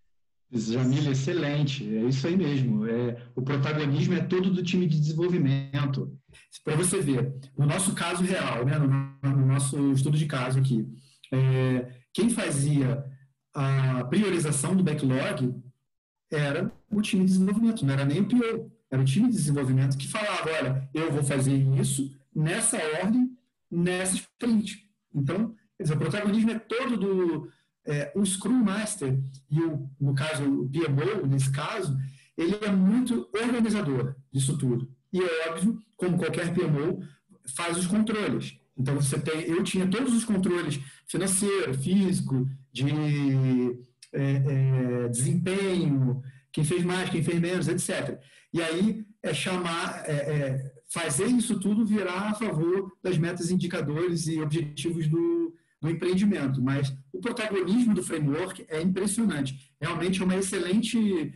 Jamília, excelente. É isso aí mesmo. É, o protagonismo é todo do time de desenvolvimento. Para você ver, no nosso caso real, né, no, no nosso estudo de caso aqui, é, quem fazia a priorização do backlog era o time de desenvolvimento, não era nem o P O, era o time de desenvolvimento que falava, olha, eu vou fazer isso nessa ordem, nessa sprint. Então, quer dizer, o protagonismo é todo do... É, o Scrum Master e, o, no caso, o P M O, nesse caso, ele é muito organizador disso tudo. E é óbvio, como qualquer P M O, faz os controles. Então, você tem, eu tinha todos os controles financeiro, físico, de é, é, desempenho, quem fez mais, quem fez menos, etcétera. E aí é chamar, é, é, fazer isso tudo virar a favor das metas, indicadores e objetivos do, do empreendimento. Mas o protagonismo do framework é impressionante. Realmente é uma excelente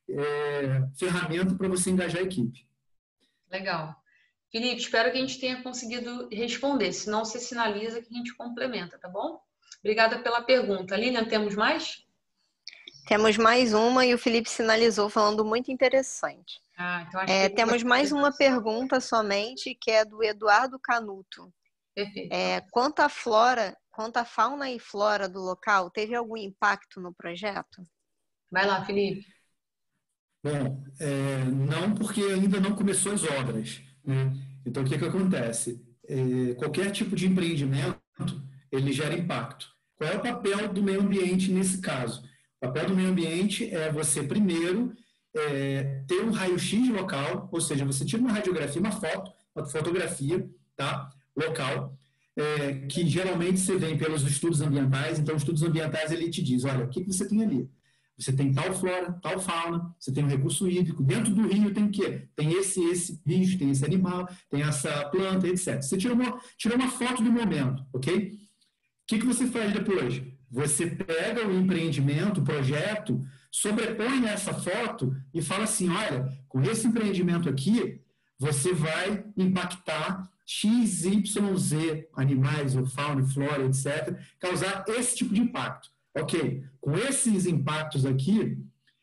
é, ferramenta para você engajar a equipe. Legal. Felipe, espero que a gente tenha conseguido responder. Se não, você sinaliza que a gente complementa, tá bom? Obrigada pela pergunta. Lilian, temos mais? Temos mais uma e o Felipe sinalizou falando muito interessante. Ah, então acho é, que temos mais uma pergunta somente, que é do Eduardo Canuto. Perfeito. É, quanto à flora, quanto à fauna e flora do local, teve algum impacto no projeto? Vai lá, Felipe. Bom, é, não, porque ainda não começou as obras, né? Então, o que, que acontece? É, qualquer tipo de empreendimento, ele gera impacto. Qual é o papel do meio ambiente nesse caso? O papel do meio ambiente é você, primeiro, é, ter um raio-x local, ou seja, você tira uma radiografia, uma foto, uma fotografia, tá? Local, é, que geralmente você vem pelos estudos ambientais. Então, os estudos ambientais, ele te diz, olha, o que, que você tem ali? Você tem tal flora, tal fauna, você tem um recurso hídrico. Dentro do rio tem o quê? Tem esse, esse bicho, tem esse animal, tem essa planta, etcétera. Você tira uma, tira uma foto do momento, ok? O que, que você faz depois? Você pega o empreendimento, o projeto, sobrepõe essa foto e fala assim, olha, com esse empreendimento aqui, você vai impactar X, Y, Z, animais, ou fauna, flora, etcétera, causar esse tipo de impacto. Ok, com esses impactos aqui,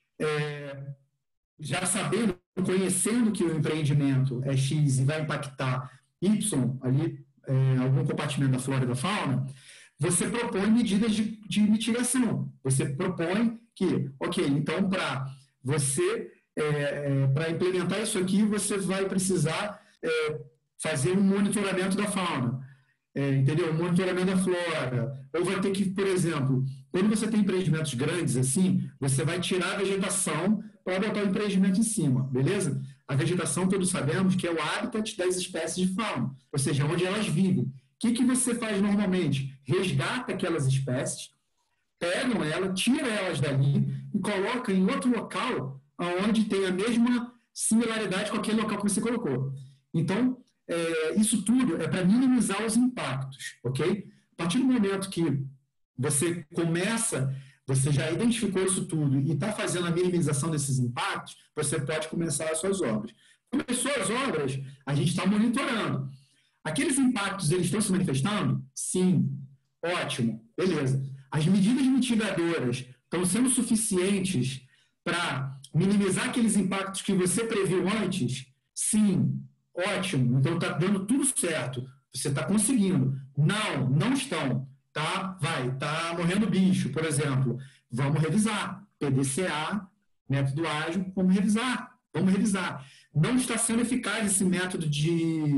é, já sabendo, conhecendo que o empreendimento é X e vai impactar Y, ali, é, algum compartimento da flora e da fauna, você propõe medidas de, de mitigação. Você propõe que, ok, então, para você, é, é, para implementar isso aqui, você vai precisar é, fazer um monitoramento da fauna. É, entendeu? Monitoramento da flora. Ou vai ter que, por exemplo, quando você tem empreendimentos grandes assim, você vai tirar a vegetação para botar o empreendimento em cima, beleza? A vegetação, todos sabemos que é o hábitat das espécies de fauna, ou seja, onde elas vivem. O que, que você faz normalmente? Resgata aquelas espécies, pegam elas, tira elas dali e coloca em outro local onde tem a mesma similaridade com aquele local que você colocou. Então, É, isso tudo é para minimizar os impactos, ok? A partir do momento que você começa, você já identificou isso tudo e está fazendo a minimização desses impactos, você pode começar as suas obras. Começou as obras, a gente está monitorando. Aqueles impactos, eles estão se manifestando? Sim. Ótimo. Beleza. As medidas mitigadoras estão sendo suficientes para minimizar aqueles impactos que você previu antes? Sim. Ótimo, então está dando tudo certo, você está conseguindo. Não, não estão, tá? Vai, está morrendo bicho, por exemplo. Vamos revisar. P D C A, método ágil, vamos revisar, vamos revisar. Não está sendo eficaz esse método de,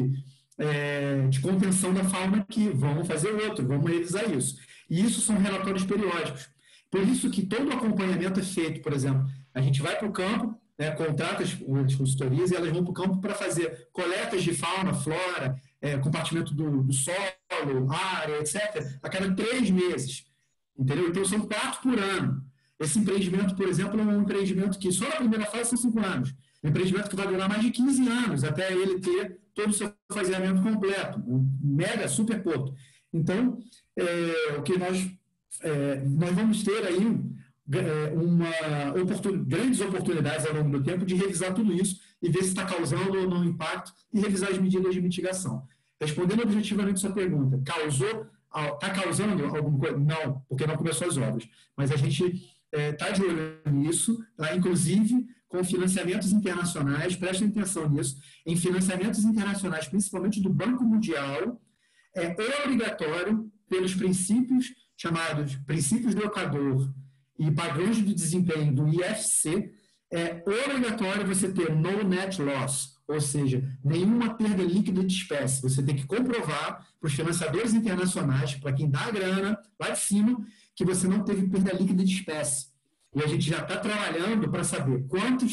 é, de contenção da fauna aqui, vamos fazer outro, vamos revisar isso. E isso são relatórios periódicos. Por isso que todo o acompanhamento é feito, por exemplo, a gente vai para o campo, né, contrata as, as consultorias e elas vão para o campo para fazer coletas de fauna, flora, é, compartimento do, do solo, área, etcétera, a cada três meses. Entendeu? Então, são quatro por ano. Esse empreendimento, por exemplo, é um empreendimento que só na primeira fase são cinco anos. Um empreendimento que vai durar mais de quinze anos até ele ter todo o seu faseamento completo. Um mega, super porto. Então, é, o que nós, é, nós vamos ter aí uma oportun, grandes oportunidades ao longo do tempo de revisar tudo isso e ver se está causando ou não impacto e revisar as medidas de mitigação. Respondendo objetivamente a sua pergunta, causou, está causando alguma coisa? Não, porque não começou as obras. Mas a gente está é, de olho nisso, tá? Inclusive com financiamentos internacionais, prestem atenção nisso, em financiamentos internacionais, principalmente do Banco Mundial, é obrigatório, pelos princípios chamados princípios do locador e padrões de desempenho do I F C, é obrigatório você ter no net loss, ou seja, nenhuma perda líquida de espécie. Você tem que comprovar para os financiadores internacionais, para quem dá a grana lá de cima, que você não teve perda líquida de espécie. E a gente já está trabalhando para saber quantos,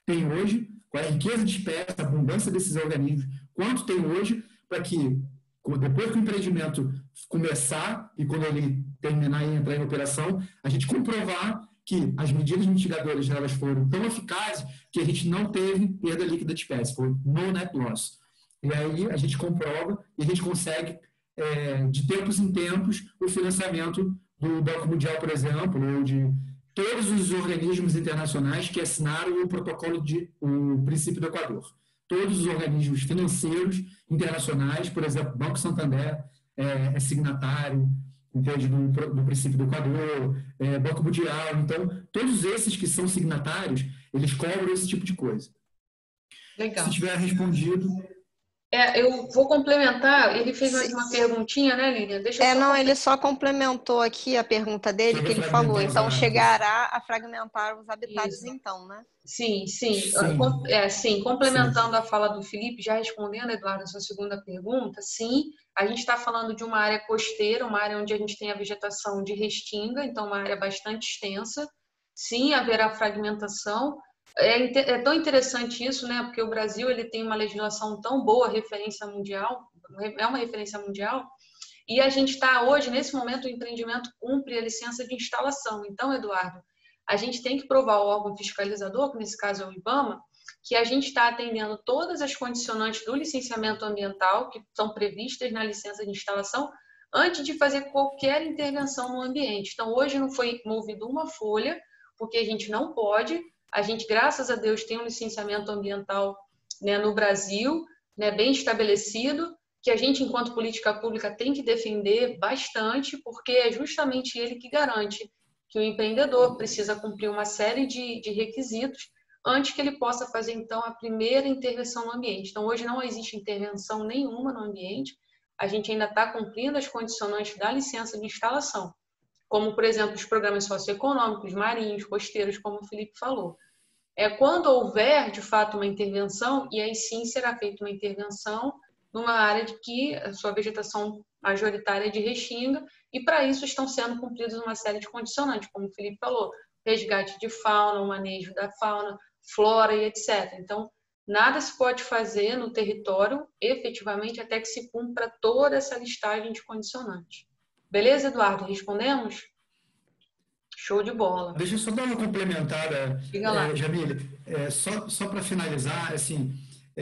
tem hoje, qual é a riqueza de espécies, a abundância desses organismos, quanto tem hoje, para que, depois que o empreendimento começar e quando ele terminar e entrar em operação, a gente comprovar que as medidas mitigadoras elas foram tão eficazes que a gente não teve perda líquida de espécie, foi no net loss. E aí a gente comprova e a gente consegue, é, de tempos em tempos, o financiamento do Banco Mundial, por exemplo, ou de todos os organismos internacionais que assinaram o protocolo de o princípio do Equador. Todos os organismos financeiros internacionais, por exemplo, Banco Santander é, é signatário, entende, do, do princípio do Equador, é, Banco Mundial. Então, todos esses que são signatários, eles cobram esse tipo de coisa. Legal. Se tiver respondido... É, eu vou complementar, ele fez mais uma perguntinha, né, Lilian? Deixa eu É, só não, ele só complementou aqui a pergunta dele, Sobre que ele falou, fragmentar os então hábitos. chegará a fragmentar os habitats, Isso. então, né? Sim, sim. Sim. É, sim, complementando Sim. a fala do Felipe, já respondendo, Eduardo, a sua segunda pergunta, sim, a gente está falando de uma área costeira, uma área onde a gente tem a vegetação de restinga, então uma área bastante extensa. Sim, haverá fragmentação. É, é tão interessante isso, né? Porque o Brasil ele tem uma legislação tão boa, referência mundial, é uma referência mundial, e a gente está hoje, nesse momento, o empreendimento cumpre a licença de instalação. Então, Eduardo, a gente tem que provar ao órgão fiscalizador, que nesse caso é o IBAMA, que a gente está atendendo todas as condicionantes do licenciamento ambiental, que são previstas na licença de instalação, antes de fazer qualquer intervenção no ambiente. Então, hoje não foi movido uma folha, porque a gente não pode. A gente, graças a Deus, tem um licenciamento ambiental, né, no Brasil, né, bem estabelecido, que a gente, enquanto política pública, tem que defender bastante, porque é justamente ele que garante que o empreendedor precisa cumprir uma série de, de requisitos antes que ele possa fazer, então, a primeira intervenção no ambiente. Então, hoje não existe intervenção nenhuma no ambiente, a gente ainda está cumprindo as condicionantes da licença de instalação, como, por exemplo, os programas socioeconômicos, marinhos, costeiros, como o Felipe falou. É quando houver, de fato, uma intervenção, e aí sim será feita uma intervenção numa área de que a sua vegetação majoritária é de restinga, e para isso estão sendo cumpridas uma série de condicionantes, como o Felipe falou, resgate de fauna, o manejo da fauna, flora e etcétera. Então, nada se pode fazer no território, efetivamente, até que se cumpra toda essa listagem de condicionantes. Beleza, Eduardo? Respondemos? Show de bola. Deixa eu só dar uma complementada, é, Jamile, é, só, só para finalizar, assim,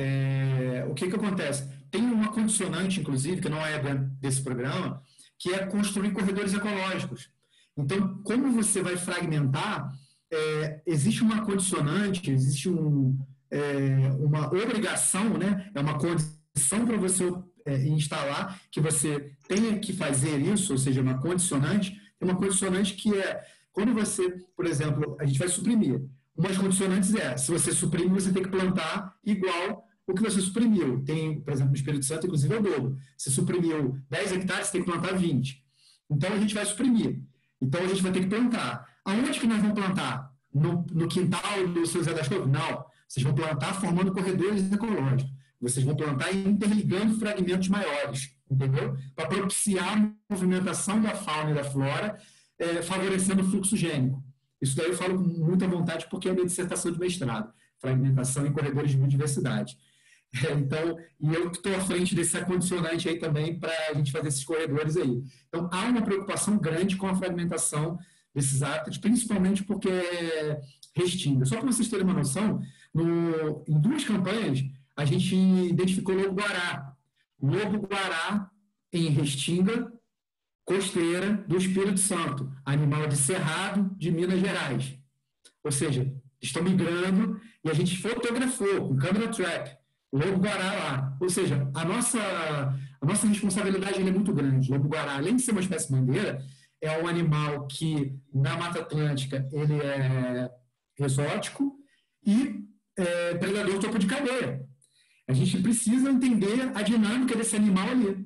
é, o que que acontece? Tem uma condicionante, inclusive, que não é desse programa, que é construir corredores ecológicos. Então, como você vai fragmentar, é, existe uma condicionante, existe um, é, uma obrigação, né? É uma condição para você é, instalar, que você tenha que fazer isso, ou seja, uma condicionante, tem uma condicionante que é, quando você, por exemplo, a gente vai suprimir, uma das condicionantes é, se você suprimir, você tem que plantar igual o que você suprimiu. Tem, por exemplo, no Espírito Santo, inclusive, é o dobro. Se suprimiu dez hectares, você tem que plantar vinte. Então, a gente vai suprimir. Então, a gente vai ter que plantar. Aonde que nós vamos plantar? No, no quintal do seu Zé das Couves? Não. Vocês vão plantar formando corredores ecológicos. Vocês vão plantar interligando fragmentos maiores, entendeu? Para propiciar a movimentação da fauna e da flora, é, favorecendo o fluxo gênico. Isso daí eu falo com muita vontade porque é a minha dissertação de mestrado. Fragmentação em corredores de biodiversidade. Então, e eu estou à frente desse condicionante aí também para a gente fazer esses corredores aí. Então, há uma preocupação grande com a fragmentação desses hábitats, principalmente porque é restinga. Só para vocês terem uma noção, no, em duas campanhas, a gente identificou lobo-guará. Lobo-guará em restinga costeira do Espírito Santo, animal de Cerrado, de Minas Gerais. Ou seja, estão migrando e a gente fotografou com câmera trap lobo-guará lá. Ou seja, a nossa, a nossa responsabilidade é muito grande. Lobo-guará, além de ser uma espécie bandeira, é um animal que, na Mata Atlântica, ele é exótico e é, predador topo de cadeia. A gente precisa entender a dinâmica desse animal ali.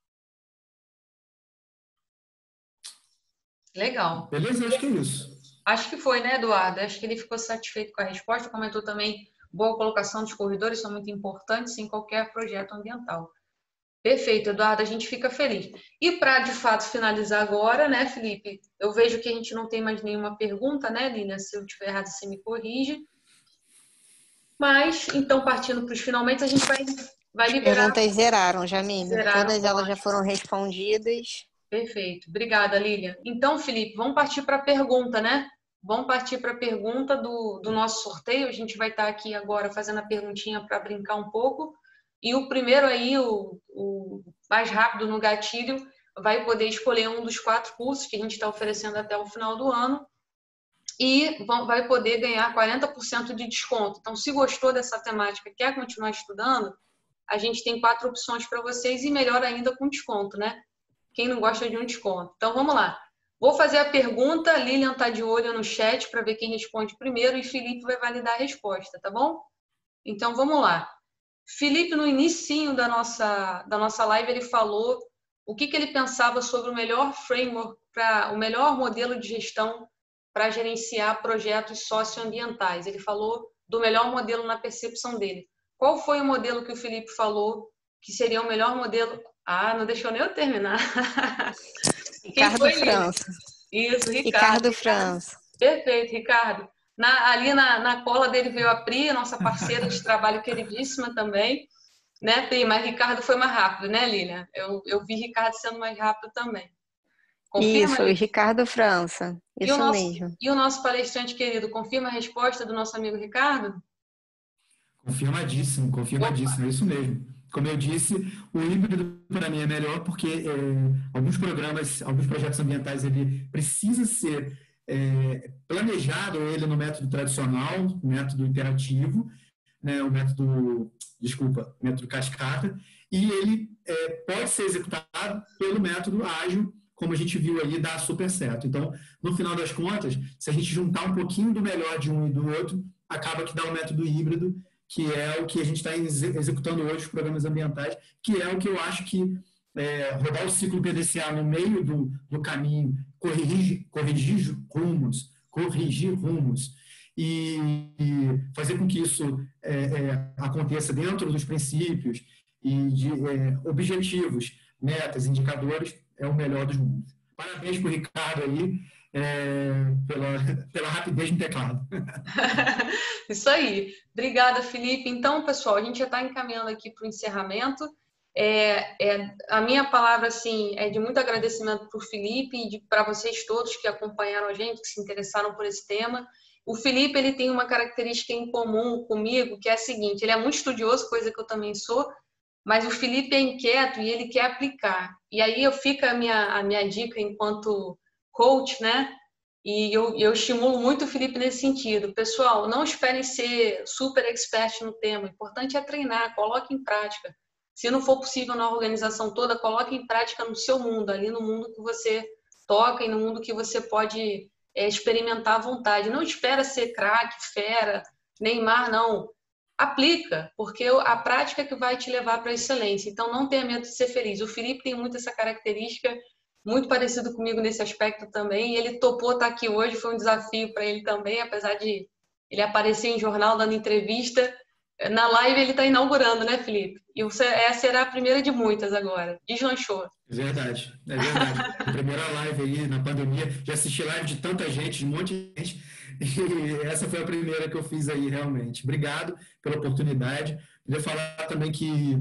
Legal. Beleza? Acho que é isso. Acho que foi, né, Eduardo? Acho que ele ficou satisfeito com a resposta. Comentou também boa colocação dos corredores, são muito importantes em qualquer projeto ambiental. Perfeito, Eduardo, a gente fica feliz. E para, de fato, finalizar agora, né, Felipe? Eu vejo que a gente não tem mais nenhuma pergunta, né, Lina? Se eu estiver errado, você me corrige. Mas, então, partindo para os finalmente, a gente vai, vai As liberar... perguntas zeraram, Jamile. Zeraram, Todas elas já ótimo. foram respondidas. Perfeito. Obrigada, Lilian. Então, Felipe, vamos partir para a pergunta, né? Vamos partir para a pergunta do, do nosso sorteio. A gente vai estar aqui agora fazendo a perguntinha para brincar um pouco. E o primeiro aí, o, o mais rápido no gatilho, vai poder escolher um dos quatro cursos que a gente está oferecendo até o final do ano e vai poder ganhar quarenta por cento de desconto. Então, se gostou dessa temática e quer continuar estudando, a gente tem quatro opções para vocês e melhor ainda com desconto, né? Quem não gosta de um desconto. Então, vamos lá. Vou fazer a pergunta, Lilian está de olho no chat para ver quem responde primeiro e Felipe vai validar a resposta, tá bom? Então, vamos lá. Felipe, no inicinho da nossa, da nossa live, ele falou o que, que ele pensava sobre o melhor framework, pra, o melhor modelo de gestão para gerenciar projetos socioambientais. Ele falou do melhor modelo na percepção dele. Qual foi o modelo que o Felipe falou que seria o melhor modelo? Ah, não deixou nem eu terminar. Ricardo foi França. Isso, Ricardo. Ricardo França. Perfeito, Ricardo. Na, ali na, na cola dele veio a Pri, nossa parceira de trabalho queridíssima também. Né, Pri? Mas Ricardo foi mais rápido, né, Lilian? Eu, eu vi Ricardo sendo mais rápido também. Confirma, Isso, o Ricardo França. Isso e o nosso, mesmo. E o nosso palestrante querido, confirma a resposta do nosso amigo Ricardo? Confirmadíssimo, confirmadíssimo, Opa. É isso mesmo. Como eu disse, o híbrido para mim é melhor porque é, alguns programas, alguns projetos ambientais, ele precisa ser é, planejado ele no método tradicional, método interativo, né, o método, desculpa, método cascata, e ele é, pode ser executado pelo método ágil, como a gente viu aí, dá super certo. Então, no final das contas, se a gente juntar um pouquinho do melhor de um e do outro, acaba que dá um método híbrido, que é o que a gente está executando hoje, os programas ambientais, que é o que eu acho que é, rodar o ciclo P D C A no meio do, do caminho, corrigir, corrigir rumos, corrigir rumos, e, e fazer com que isso é, é, aconteça dentro dos princípios e de é, objetivos, metas, indicadores, é o melhor dos mundos. Parabéns para o Ricardo aí, é, pela, pela rapidez no teclado. Isso aí. Obrigada, Felipe. Então, pessoal, a gente já está encaminhando aqui para o encerramento. É, é, a minha palavra, assim, é de muito agradecimento para o Felipe e para vocês todos que acompanharam a gente, que se interessaram por esse tema. O Felipe, ele tem uma característica em comum comigo, que é a seguinte, ele é muito estudioso, coisa que eu também sou, mas o Felipe é inquieto e ele quer aplicar. E aí eu fica a minha, a minha dica enquanto coach, né? E eu, eu estimulo muito o Felipe nesse sentido. Pessoal, não esperem ser super expert no tema. O importante é treinar, coloque em prática. Se não for possível na organização toda, coloque em prática no seu mundo, ali no mundo que você toca e no mundo que você pode é, experimentar à vontade. Não espera ser craque, fera, Neymar, não. Aplica, porque a prática é que vai te levar para a excelência. Então, não tenha medo de ser feliz. O Felipe tem muito essa característica, muito parecido comigo nesse aspecto também. E ele topou estar aqui hoje, foi um desafio para ele também, apesar de ele aparecer em jornal, dando entrevista. Na live ele está inaugurando, né, Felipe? E você, essa será a primeira de muitas agora. Deslanchou. É verdade, é verdade. A primeira live aí na pandemia, já assisti live de tanta gente, de um monte de gente, e essa foi a primeira que eu fiz aí, realmente. Obrigado pela oportunidade. Queria falar também que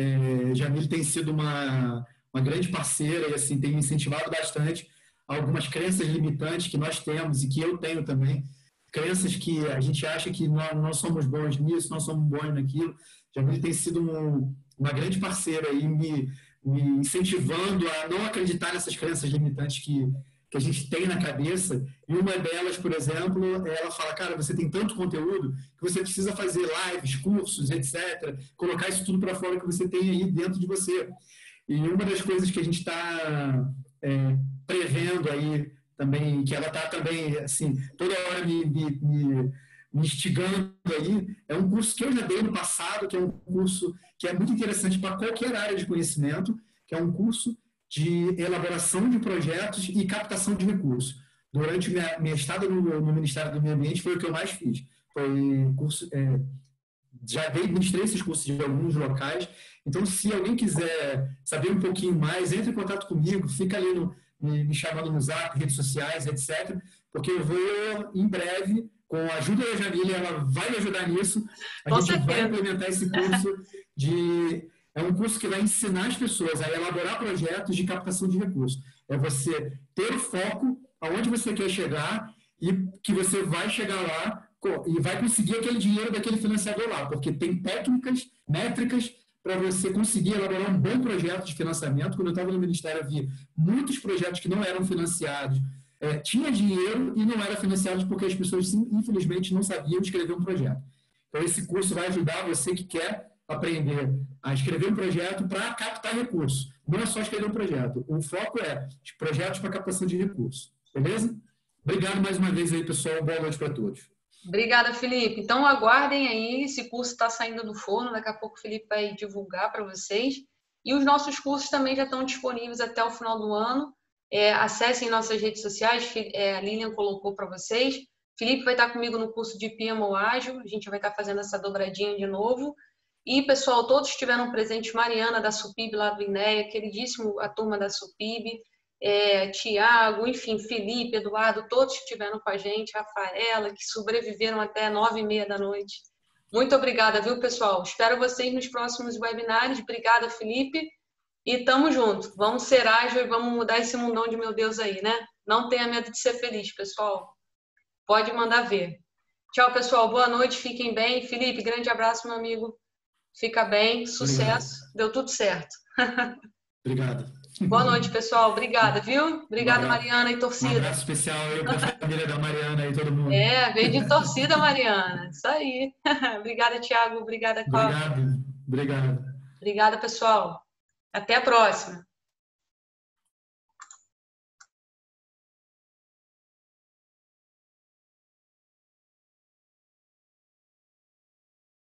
é, Jamile tem sido uma, uma grande parceira e assim, tem me incentivado bastante a algumas crenças limitantes que nós temos e que eu tenho também. Crenças que a gente acha que nós não somos bons nisso, não somos bons naquilo. Jamile tem sido um, uma grande parceira aí, me, me incentivando a não acreditar nessas crenças limitantes que, que a gente tem na cabeça. E uma delas, por exemplo, ela fala, cara, você tem tanto conteúdo que você precisa fazer lives, cursos, etcétera, colocar isso tudo para fora que você tem aí dentro de você. E uma das coisas que a gente está é, prevendo aí, também, que ela está também, assim, toda hora me, me, me, me instigando aí, é um curso que eu já dei no passado, que é um curso que é muito interessante para qualquer área de conhecimento, que é um curso de elaboração de projetos e captação de recursos. Durante minha, minha estada no, no Ministério do Meio Ambiente, foi o que eu mais fiz. Foi curso, é, já dei, ministrei esses cursos de alguns locais, então se alguém quiser saber um pouquinho mais, entre em contato comigo, fica ali no me chamando no Zap, redes sociais, etcétera, porque eu vou, em breve, com a ajuda da Jamília, ela vai me ajudar nisso. A Com gente certeza. vai implementar esse curso de... É um curso que vai ensinar as pessoas a elaborar projetos de captação de recursos. É você ter o foco aonde você quer chegar e que você vai chegar lá e vai conseguir aquele dinheiro daquele financiador lá, porque tem técnicas, métricas para você conseguir elaborar um bom projeto de financiamento. Quando eu estava no Ministério, eu vi muitos projetos que não eram financiados, é, tinha dinheiro e não era financiado porque as pessoas, infelizmente, não sabiam escrever um projeto. Então, esse curso vai ajudar você que quer aprender a escrever um projeto para captar recursos. Não é só escrever um projeto. O foco é projetos para captação de recursos. Beleza? Obrigado mais uma vez aí, pessoal. Boa noite para todos. Obrigada, Felipe. Então, aguardem aí. Esse curso está saindo do forno. Daqui a pouco o Felipe vai divulgar para vocês. E os nossos cursos também já estão disponíveis até o final do ano. É, acessem nossas redes sociais. É, a Lilian colocou para vocês. Felipe vai estar comigo no curso de P M O Ágil. A gente vai estar fazendo essa dobradinha de novo. E, pessoal, todos estiveram presentes. Mariana, da Supib, lá do INEA, queridíssimo a turma da Supib, é, Tiago, enfim, Felipe, Eduardo, todos estiveram com a gente, Rafaela, que sobreviveram até nove e meia da noite. Muito obrigada, viu, pessoal? Espero vocês nos próximos webinários. Obrigada, Felipe. E tamo junto. Vamos ser ágil e vamos mudar esse mundão de meu Deus aí, né? Não tenha medo de ser feliz, pessoal. Pode mandar ver. Tchau, pessoal. Boa noite. Fiquem bem. Felipe, grande abraço, meu amigo. Fica bem, sucesso, obrigado. Deu tudo certo. Obrigado. Boa noite, pessoal. Obrigada, viu? Obrigada, um Mariana e torcida. Um abraço especial aí para a família da Mariana e todo mundo. É, veio de torcida, Mariana. Isso aí. Obrigada, Tiago. Obrigada, Cláudia. Obrigado. Obrigado. Obrigada, pessoal. Até a próxima.